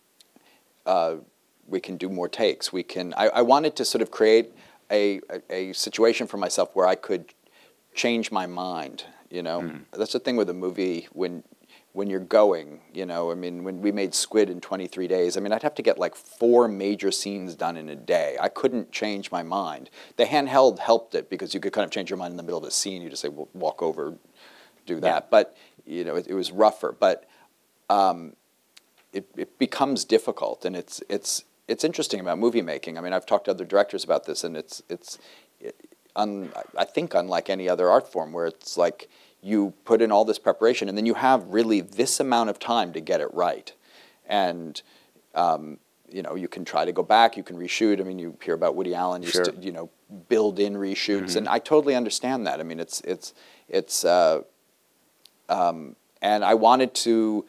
uh, we can do more takes. We can, I, I wanted to sort of create a, a, a situation for myself where I could change my mind, you know? Mm. That's the thing with a movie when, when you're going, you know, I mean, when we made Squid in twenty-three days, I mean, I'd have to get like four major scenes done in a day. I couldn't change my mind. The handheld helped it because you could kind of change your mind in the middle of a scene. You just say, well, walk over, do that. Yeah. But, you know, it, it was rougher. But um, it, it becomes difficult, and it's, it's, it's interesting about movie making. I mean, I've talked to other directors about this, and it's, it's it, un, I think unlike any other art form where it's like, you put in all this preparation, and then you have really this amount of time to get it right. And, um, you know, you can try to go back, you can reshoot. I mean, you hear about Woody Allen used sure. to, you know, build in reshoots, mm-hmm. and I totally understand that. I mean, it's, it's, it's, uh, um, and I wanted to,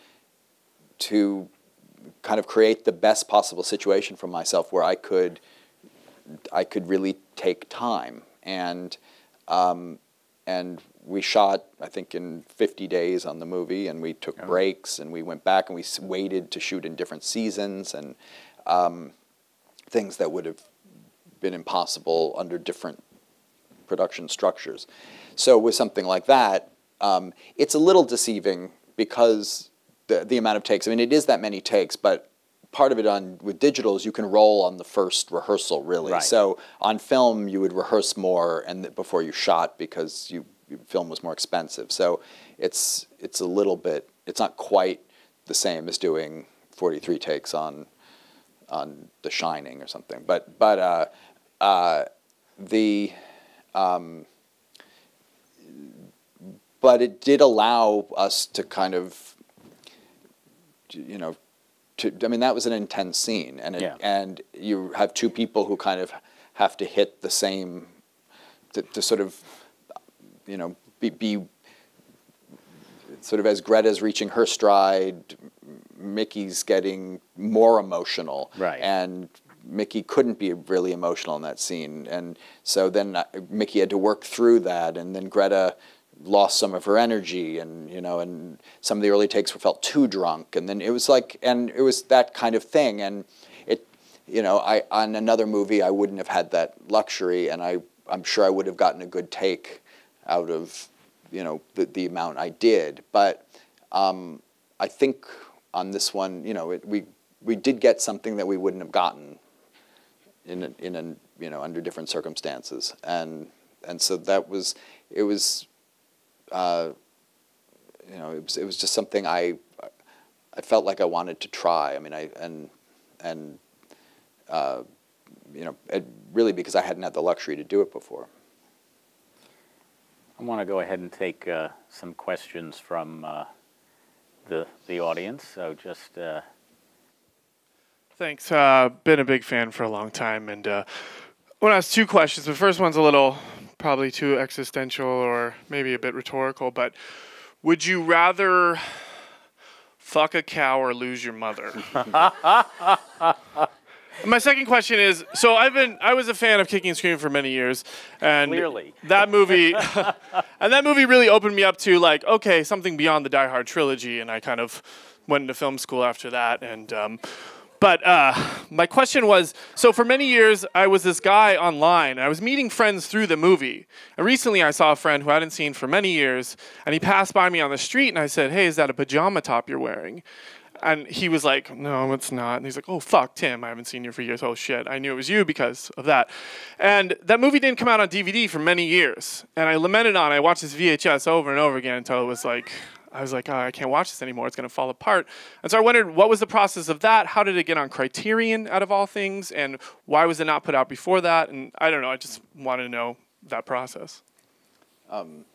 to kind of create the best possible situation for myself where I could, I could really take time. And, um, and we shot, I think, in fifty days on the movie, and we took oh. breaks, and we went back, and we waited to shoot in different seasons, and um, things that would have been impossible under different production structures. So with something like that, um, it's a little deceiving because the, the amount of takes, I mean, it is that many takes, but part of it on with digital is you can roll on the first rehearsal, really. Right. So on film, you would rehearse more and th before you shot because you film was more expensive. So it's it's a little bit, it's not quite the same as doing forty-three takes on on The Shining or something. But but uh, uh, the um, but it did allow us to kind of, you know, to, I mean, that was an intense scene, and it, Yeah. and you have two people who kind of have to hit the same, to, to sort of, you know, be, be sort of as Greta's reaching her stride, Mickey's getting more emotional, right? And Mickey couldn't be really emotional in that scene, and so then uh, Mickey had to work through that, and then Greta lost some of her energy, and you know, and some of the early takes felt too drunk, and then it was like, and it was that kind of thing, and it, you know, I on another movie I wouldn't have had that luxury, and I I'm sure I would have gotten a good take out of, you know, the the amount I did, but um, I think on this one, you know, it, we we did get something that we wouldn't have gotten in a, in a, you know, under different circumstances, and and so that was it was. Uh, you know, it was it was just something I I felt like I wanted to try. I mean, I and and uh, you know, it, really because I hadn't had the luxury to do it before. I want to go ahead and take uh, some questions from uh, the the audience. So just. Uh... Thanks. Uh, been a big fan for a long time, and uh, I want to ask two questions. The first one's a little. Probably too existential or maybe a bit rhetorical, but would you rather fuck a cow or lose your mother? My second question is, so I've been, I was a fan of Kicking and Screaming for many years, and Clearly. that movie, and that movie really opened me up to like, okay, something beyond the Die Hard trilogy, and I kind of went into film school after that, and um, But uh, my question was, so for many years, I was this guy online. I was meeting friends through the movie. And recently, I saw a friend who I hadn't seen for many years, and he passed by me on the street, and I said, hey, is that a pajama top you're wearing? And he was like, no, it's not. And he's like, oh, fuck, Tim, I haven't seen you for years. Oh, shit, I knew it was you because of that. And that movie didn't come out on D V D for many years. And I lamented on it. I watched this V H S over and over again until it was like, I was like, oh, I can't watch this anymore. It's going to fall apart. And so I wondered, what was the process of that? How did it get on Criterion, out of all things? And why was it not put out before that? And I don't know. I just wanted to know that process. Um.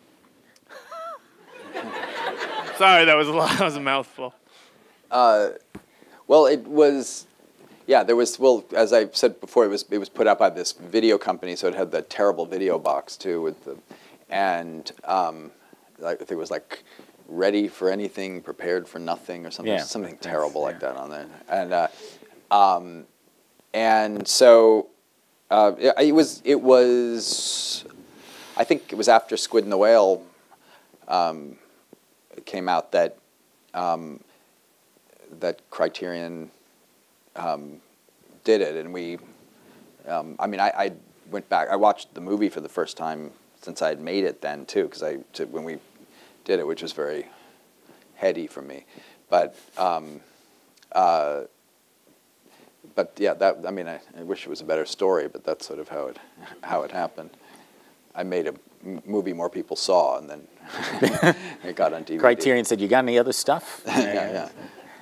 Sorry, that was a lot. That was a mouthful. Uh, well, it was, yeah, there was, well, as I said before, it was it was put out by this video company, so it had the terrible video box, too, with the, and um, I think it was like, ready for anything, prepared for nothing, or something, yeah, something terrible like that on there. And uh, um, and so uh, it, it was it was I think it was after Squid and the Whale um, came out that um, that Criterion um, did it, and we. Um, I mean, I, I went back. I watched the movie for the first time since I had made it then too, because I to, when we. did it, which was very heady for me, but um, uh, but yeah, that I mean, I, I wish it was a better story, but that's sort of how it how it happened. I made a m movie more people saw, and then it got on D V D. Criterion said, "You got any other stuff?" yeah, yeah.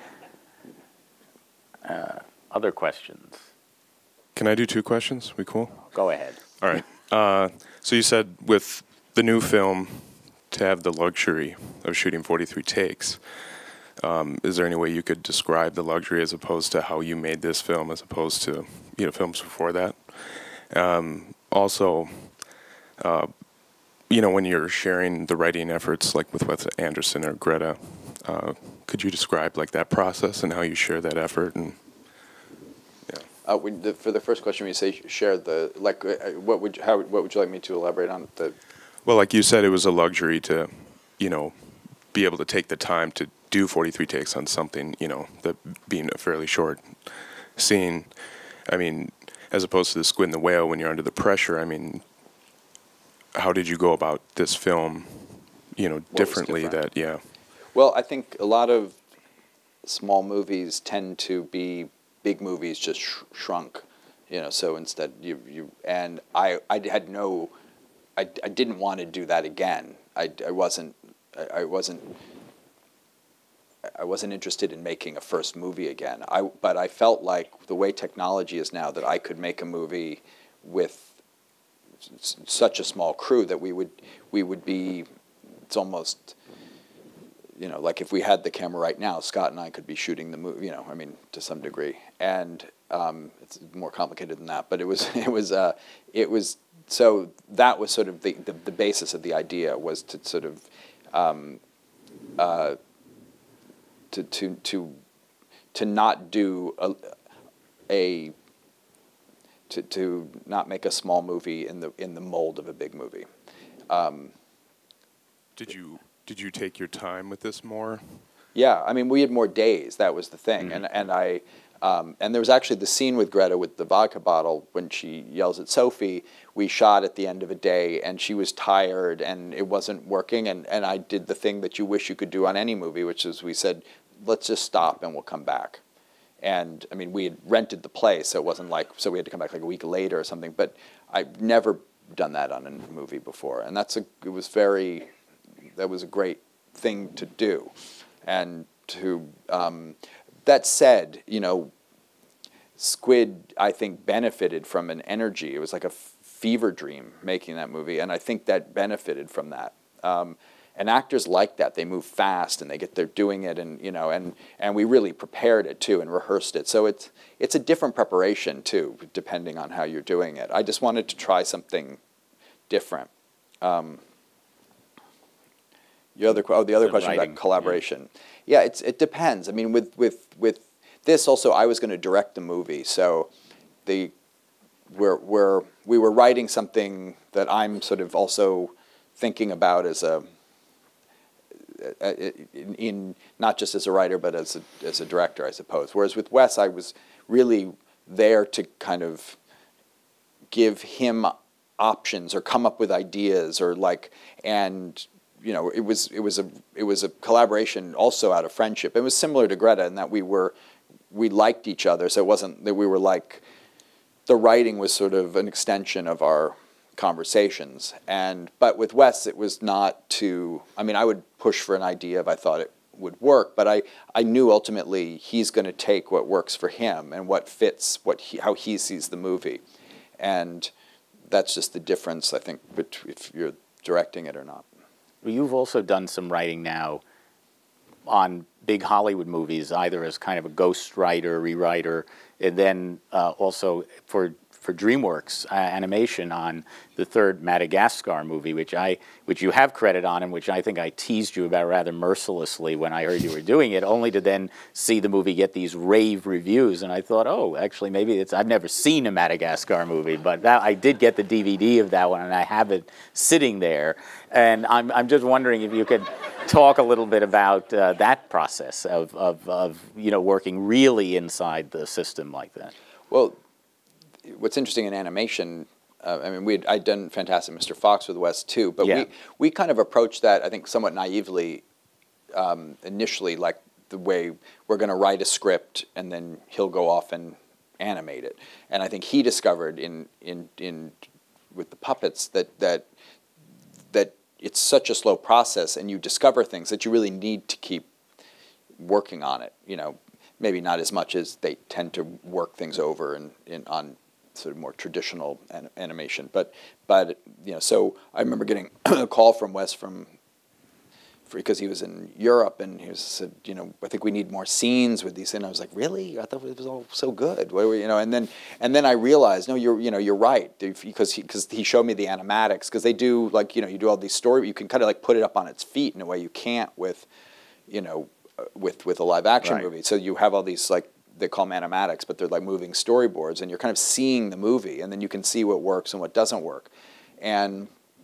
Uh, other questions? Can I do two questions? We cool? Go ahead. All right. Uh, so you said with the new film, to have the luxury of shooting forty-three takes. Um, is there any way you could describe the luxury as opposed to how you made this film as opposed to, you know, films before that? Um, also, uh, you know, when you're sharing the writing efforts like with Wes Anderson or Greta, uh, could you describe like that process and how you share that effort? And Uh, when the, for the first question, when you say share the, like, uh, what would you, how what would you like me to elaborate on the? Well, like you said, it was a luxury to, you know, be able to take the time to do forty-three takes on something, you know, that being a fairly short scene. I mean, as opposed to the Squid and the Whale, when you're under the pressure, I mean, how did you go about this film, you know, differently that, yeah. Well, I think a lot of small movies tend to be big movies just sh shrunk, you know, so instead you, you and I, I had no, I, I didn't want to do that again. I, I wasn't, I, I wasn't, I wasn't interested in making a first movie again. I, but I felt like the way technology is now that I could make a movie with s such a small crew that we would, we would be it's almost, you know, like if we had the camera right now, Scott and I could be shooting the movie, you know, I mean, to some degree. And um, it's more complicated than that, but it was, it was, uh, it was, so that was sort of the, the, the basis of the idea, was to sort of, um, uh, to, to, to, to not do a, a to, to not make a small movie in the, in the mold of a big movie. Um, Did you, did you take your time with this more? Yeah, I mean, we had more days, that was the thing. Mm-hmm. And, and I, um, and there was actually the scene with Greta with the vodka bottle when she yells at Sophie, we shot at the end of a day and she was tired and it wasn't working, and, and I did the thing that you wish you could do on any movie, which is we said, let's just stop and we'll come back. And I mean, we had rented the place, so it wasn't like, so we had to come back like a week later or something, but I've never done that on a movie before. And that's a, it was very, that was a great thing to do. And to, um, that said, you know, Squid, I think, benefited from an energy. It was like a fever dream making that movie, and I think that benefited from that. Um, And actors like that. They move fast and they get, they're doing it, and you know, and and we really prepared it too and rehearsed it. So it's it's a different preparation too, depending on how you're doing it. I just wanted to try something different. Um, the other oh, the other The question writing, about collaboration. Yeah. yeah, it's it depends. I mean, with with with this also, I was going to direct the movie, so the we're we're we were writing something that I'm sort of also thinking about as a In, in not just as a writer, but as a, as a director, I suppose. Whereas with Wes, I was really there to kind of give him options or come up with ideas, or like, and you know, it was it was a it was a collaboration also out of friendship. It was similar to Greta in that we were we liked each other, so it wasn't that we were like, the writing was sort of an extension of our conversations. And but with Wes, it was not to, I mean, I would push for an idea if I thought it would work, but I, I knew ultimately he's going to take what works for him and what fits what he, how he sees the movie. And that's just the difference, I think, between if you're directing it or not. Well, you've also done some writing now on big Hollywood movies, either as kind of a ghost writer, rewriter, and then uh, also for for DreamWorks uh, animation on the third Madagascar movie, which I which you have credit on, and which I think I teased you about rather mercilessly when I heard you were doing it, only to then see the movie get these rave reviews, and I thought, oh, actually maybe it's, I've never seen a Madagascar movie, but that, I did get the D V D of that one, and I have it sitting there, and I'm I'm just wondering if you could talk a little bit about uh, that process of, of of you know, working really inside the system like that. Well, what's interesting in animation, uh, I mean, we'd, I'd done Fantastic Mister Fox with Wes too, but Yeah. we, we kind of approached that, I think, somewhat naively um, initially, like the way we're going to write a script and then he'll go off and animate it. And I think he discovered in, in, in with the puppets that, that, that it's such a slow process, and you discover things that you really need to keep working on it, you know, maybe not as much as they tend to work things over in, in on sort of more traditional an animation. But, but you know, so I remember getting a call from Wes from, because he was in Europe, and he was said, you know, I think we need more scenes with these. And I was like, really? I thought it was all so good. What are we, you know? And then, and then I realized, no, you're, you know, you're right, because he, because he showed me the animatics, because they do, like, you know, you do all these stories, you can kind of like put it up on its feet in a way you can't with, you know, with with a live action Right. movie. So you have all these, like, they call them animatics, but they're like moving storyboards, and you're kind of seeing the movie, and then you can see what works and what doesn't work. And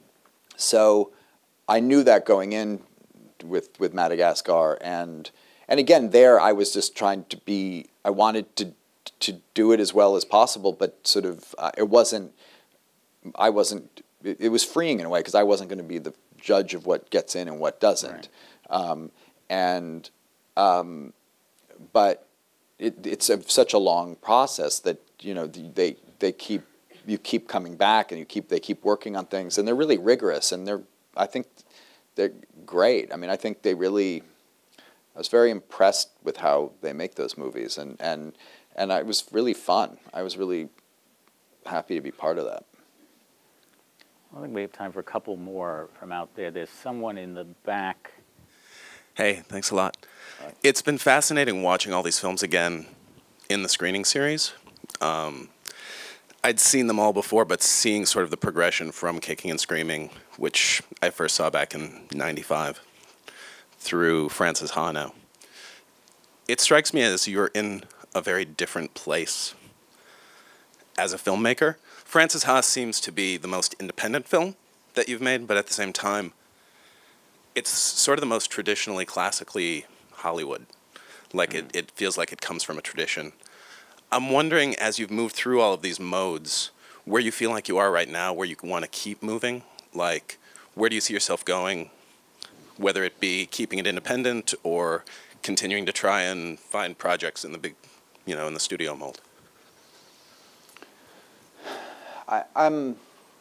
so I knew that going in with with Madagascar, and and again there I was just trying to be, I wanted to to do it as well as possible, but sort of uh, it wasn't, I wasn't, it, it was freeing in a way, because I wasn't going to be the judge of what gets in and what doesn't. Right. Um, and um, but It, it's a, such a long process that, you know, they they keep you keep coming back, and you keep they keep working on things, and they're really rigorous, and they're I think they're great. I mean, I think they really, I was very impressed with how they make those movies, and and and it was really fun. I was really happy to be part of that. I think we have time for a couple more from out there. There's someone in the back. Hey, thanks a lot. It's been fascinating watching all these films again in the screening series. Um, I'd seen them all before, but seeing sort of the progression from Kicking and Screaming, which I first saw back in ninety-five, through Frances Ha now, it strikes me as you're in a very different place as a filmmaker. Frances Ha seems to be the most independent film that you've made, but at the same time, it's sort of the most traditionally, classically Hollywood. Like it, it feels like it comes from a tradition. I'm wondering, as you've moved through all of these modes, where you feel like you are right now, where you want to keep moving. Like, where do you see yourself going, whether it be keeping it independent or continuing to try and find projects in the big, you know, in the studio mold? I, I'm,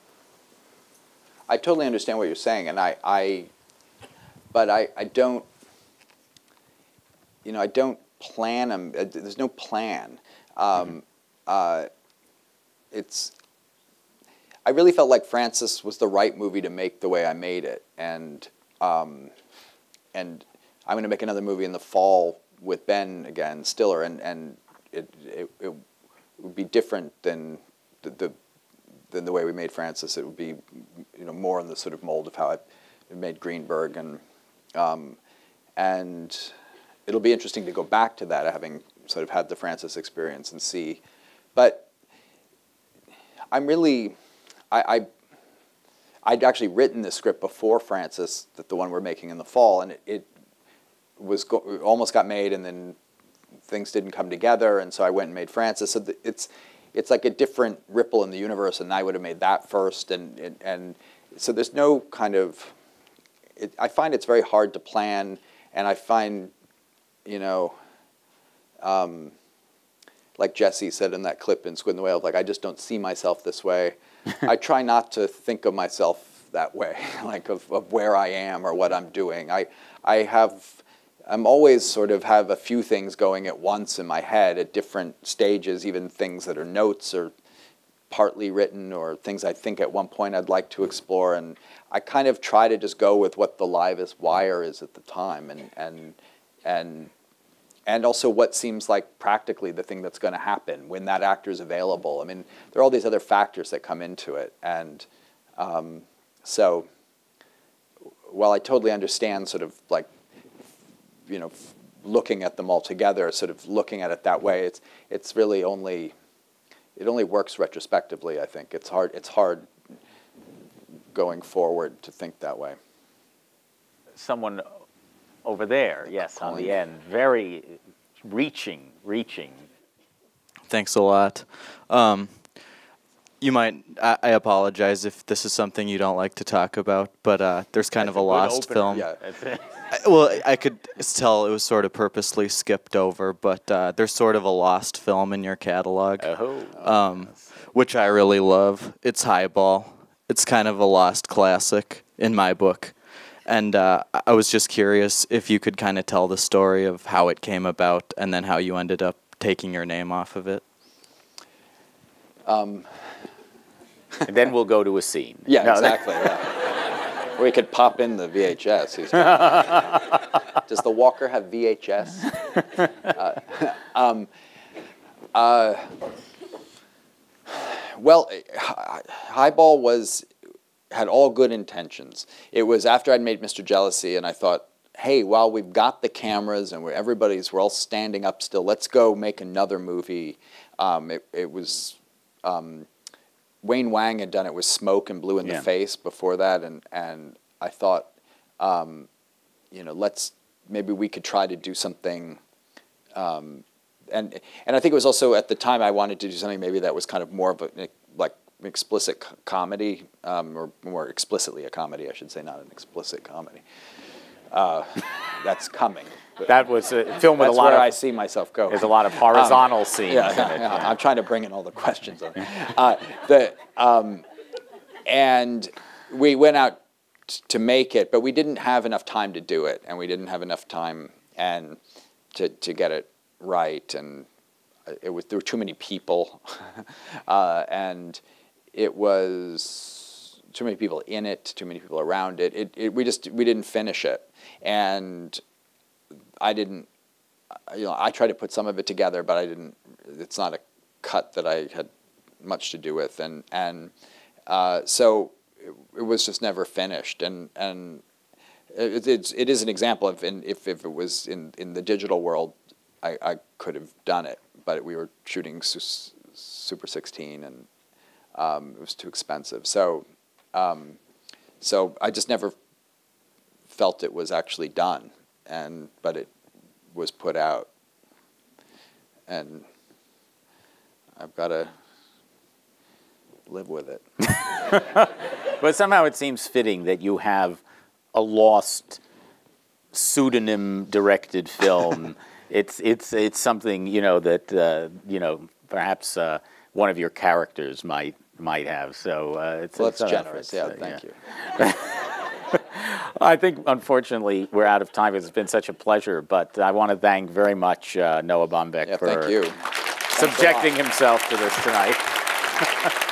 I totally understand what you're saying, and I, I but I, I don't, you know, I don't plan them. There's no plan. Um, uh, it's, I really felt like Frances was the right movie to make the way I made it, and um, and I'm going to make another movie in the fall with Ben again, Stiller, and and it it, it would be different than the, the than the way we made Frances. It would be, you know, more in the sort of mold of how I made Greenberg, and um, and it'll be interesting to go back to that, having sort of had the Frances experience and see. But I'm really, I, I I'd actually written this script before Frances, that the one we're making in the fall, and it, it was go almost got made, and then things didn't come together, and so I went and made Frances. So the, it's it's like a different ripple in the universe, and I would have made that first, and and, and so there's no kind of. It, I find it's very hard to plan, and I find, you know, um, like Jesse said in that clip in Squid and the Whale, like, I just don't see myself this way. I try not to think of myself that way, like of, of where I am or what I'm doing. I, I have, I'm always sort of have a few things going at once in my head at different stages, even things that are notes or partly written or things I think at one point I'd like to explore. And I kind of try to just go with what the livest wire is at the time, and, and, and, and also what seems like practically the thing that's going to happen when that actor is available. I mean, there are all these other factors that come into it. And um, so while I totally understand sort of like, you know, looking at them all together, sort of looking at it that way, it's, it's really only, it only works retrospectively, I think. It's hard, it's hard going forward to think that way. Someone over there, yes, on the end, very reaching, reaching. Thanks a lot. Um, you might, I, I apologize if this is something you don't like to talk about, but uh, there's kind That's of a, a lost opener. film. Yeah, that's it. I, well, I could tell it was sort of purposely skipped over, but uh, there's sort of a lost film in your catalog, oh. um, which I really love. It's Highball. It's kind of a lost classic in my book. And uh, I was just curious if you could kind of tell the story of how it came about and then how you ended up taking your name off of it. Um, and then we'll go to a scene. Yeah, no, exactly. Yeah. We could pop in the V H S. He's Does the Walker have V H S? uh, um, uh, well, Highball was... had all good intentions. It was after I'd made Mister Jealousy, and I thought, hey, while we've got the cameras and we're everybody's, we're all standing up still, let's go make another movie. Um, it, it was, um, Wayne Wang had done it with Smoke and Blue in yeah. the Face before that, and, and I thought, um, you know, let's, maybe we could try to do something, um, and, and I think it was also, at the time, I wanted to do something maybe that was kind of more of a, like, explicit c comedy, um, or more explicitly a comedy, I should say, not an explicit comedy. Uh, that's coming. That was a film with a that's lot where of. I see myself go. There's a lot of horizontal um, scenes. Yeah, in yeah, it, yeah. yeah. I'm trying to bring in all the questions. On it. Uh, the um, and we went out t to make it, but we didn't have enough time to do it, and we didn't have enough time and to to get it right, and it was there were too many people, uh, and it was too many people in it, too many people around it. It, it we just we didn't finish it, and I didn't. You know, I tried to put some of it together, but I didn't. It's not a cut that I had much to do with, and and uh, so it, it was just never finished, and and it, it's it is an example of in, if if it was in in the digital world, I, I could have done it, but we were shooting su Super sixteen, and um, it was too expensive. So um, so I just never felt it was actually done, and but it was put out, and I've got to live with it. But somehow it seems fitting that you have a lost pseudonym-directed film. it's it's it's something, you know, that uh, you know, perhaps uh, one of your characters might might have. So uh, it's well, it's that's generous. Yeah, uh, thank yeah. you. I think, unfortunately, we're out of time. It's been such a pleasure, but I want to thank very much uh, Noah Baumbach Yeah, for thank you. subjecting himself to this tonight.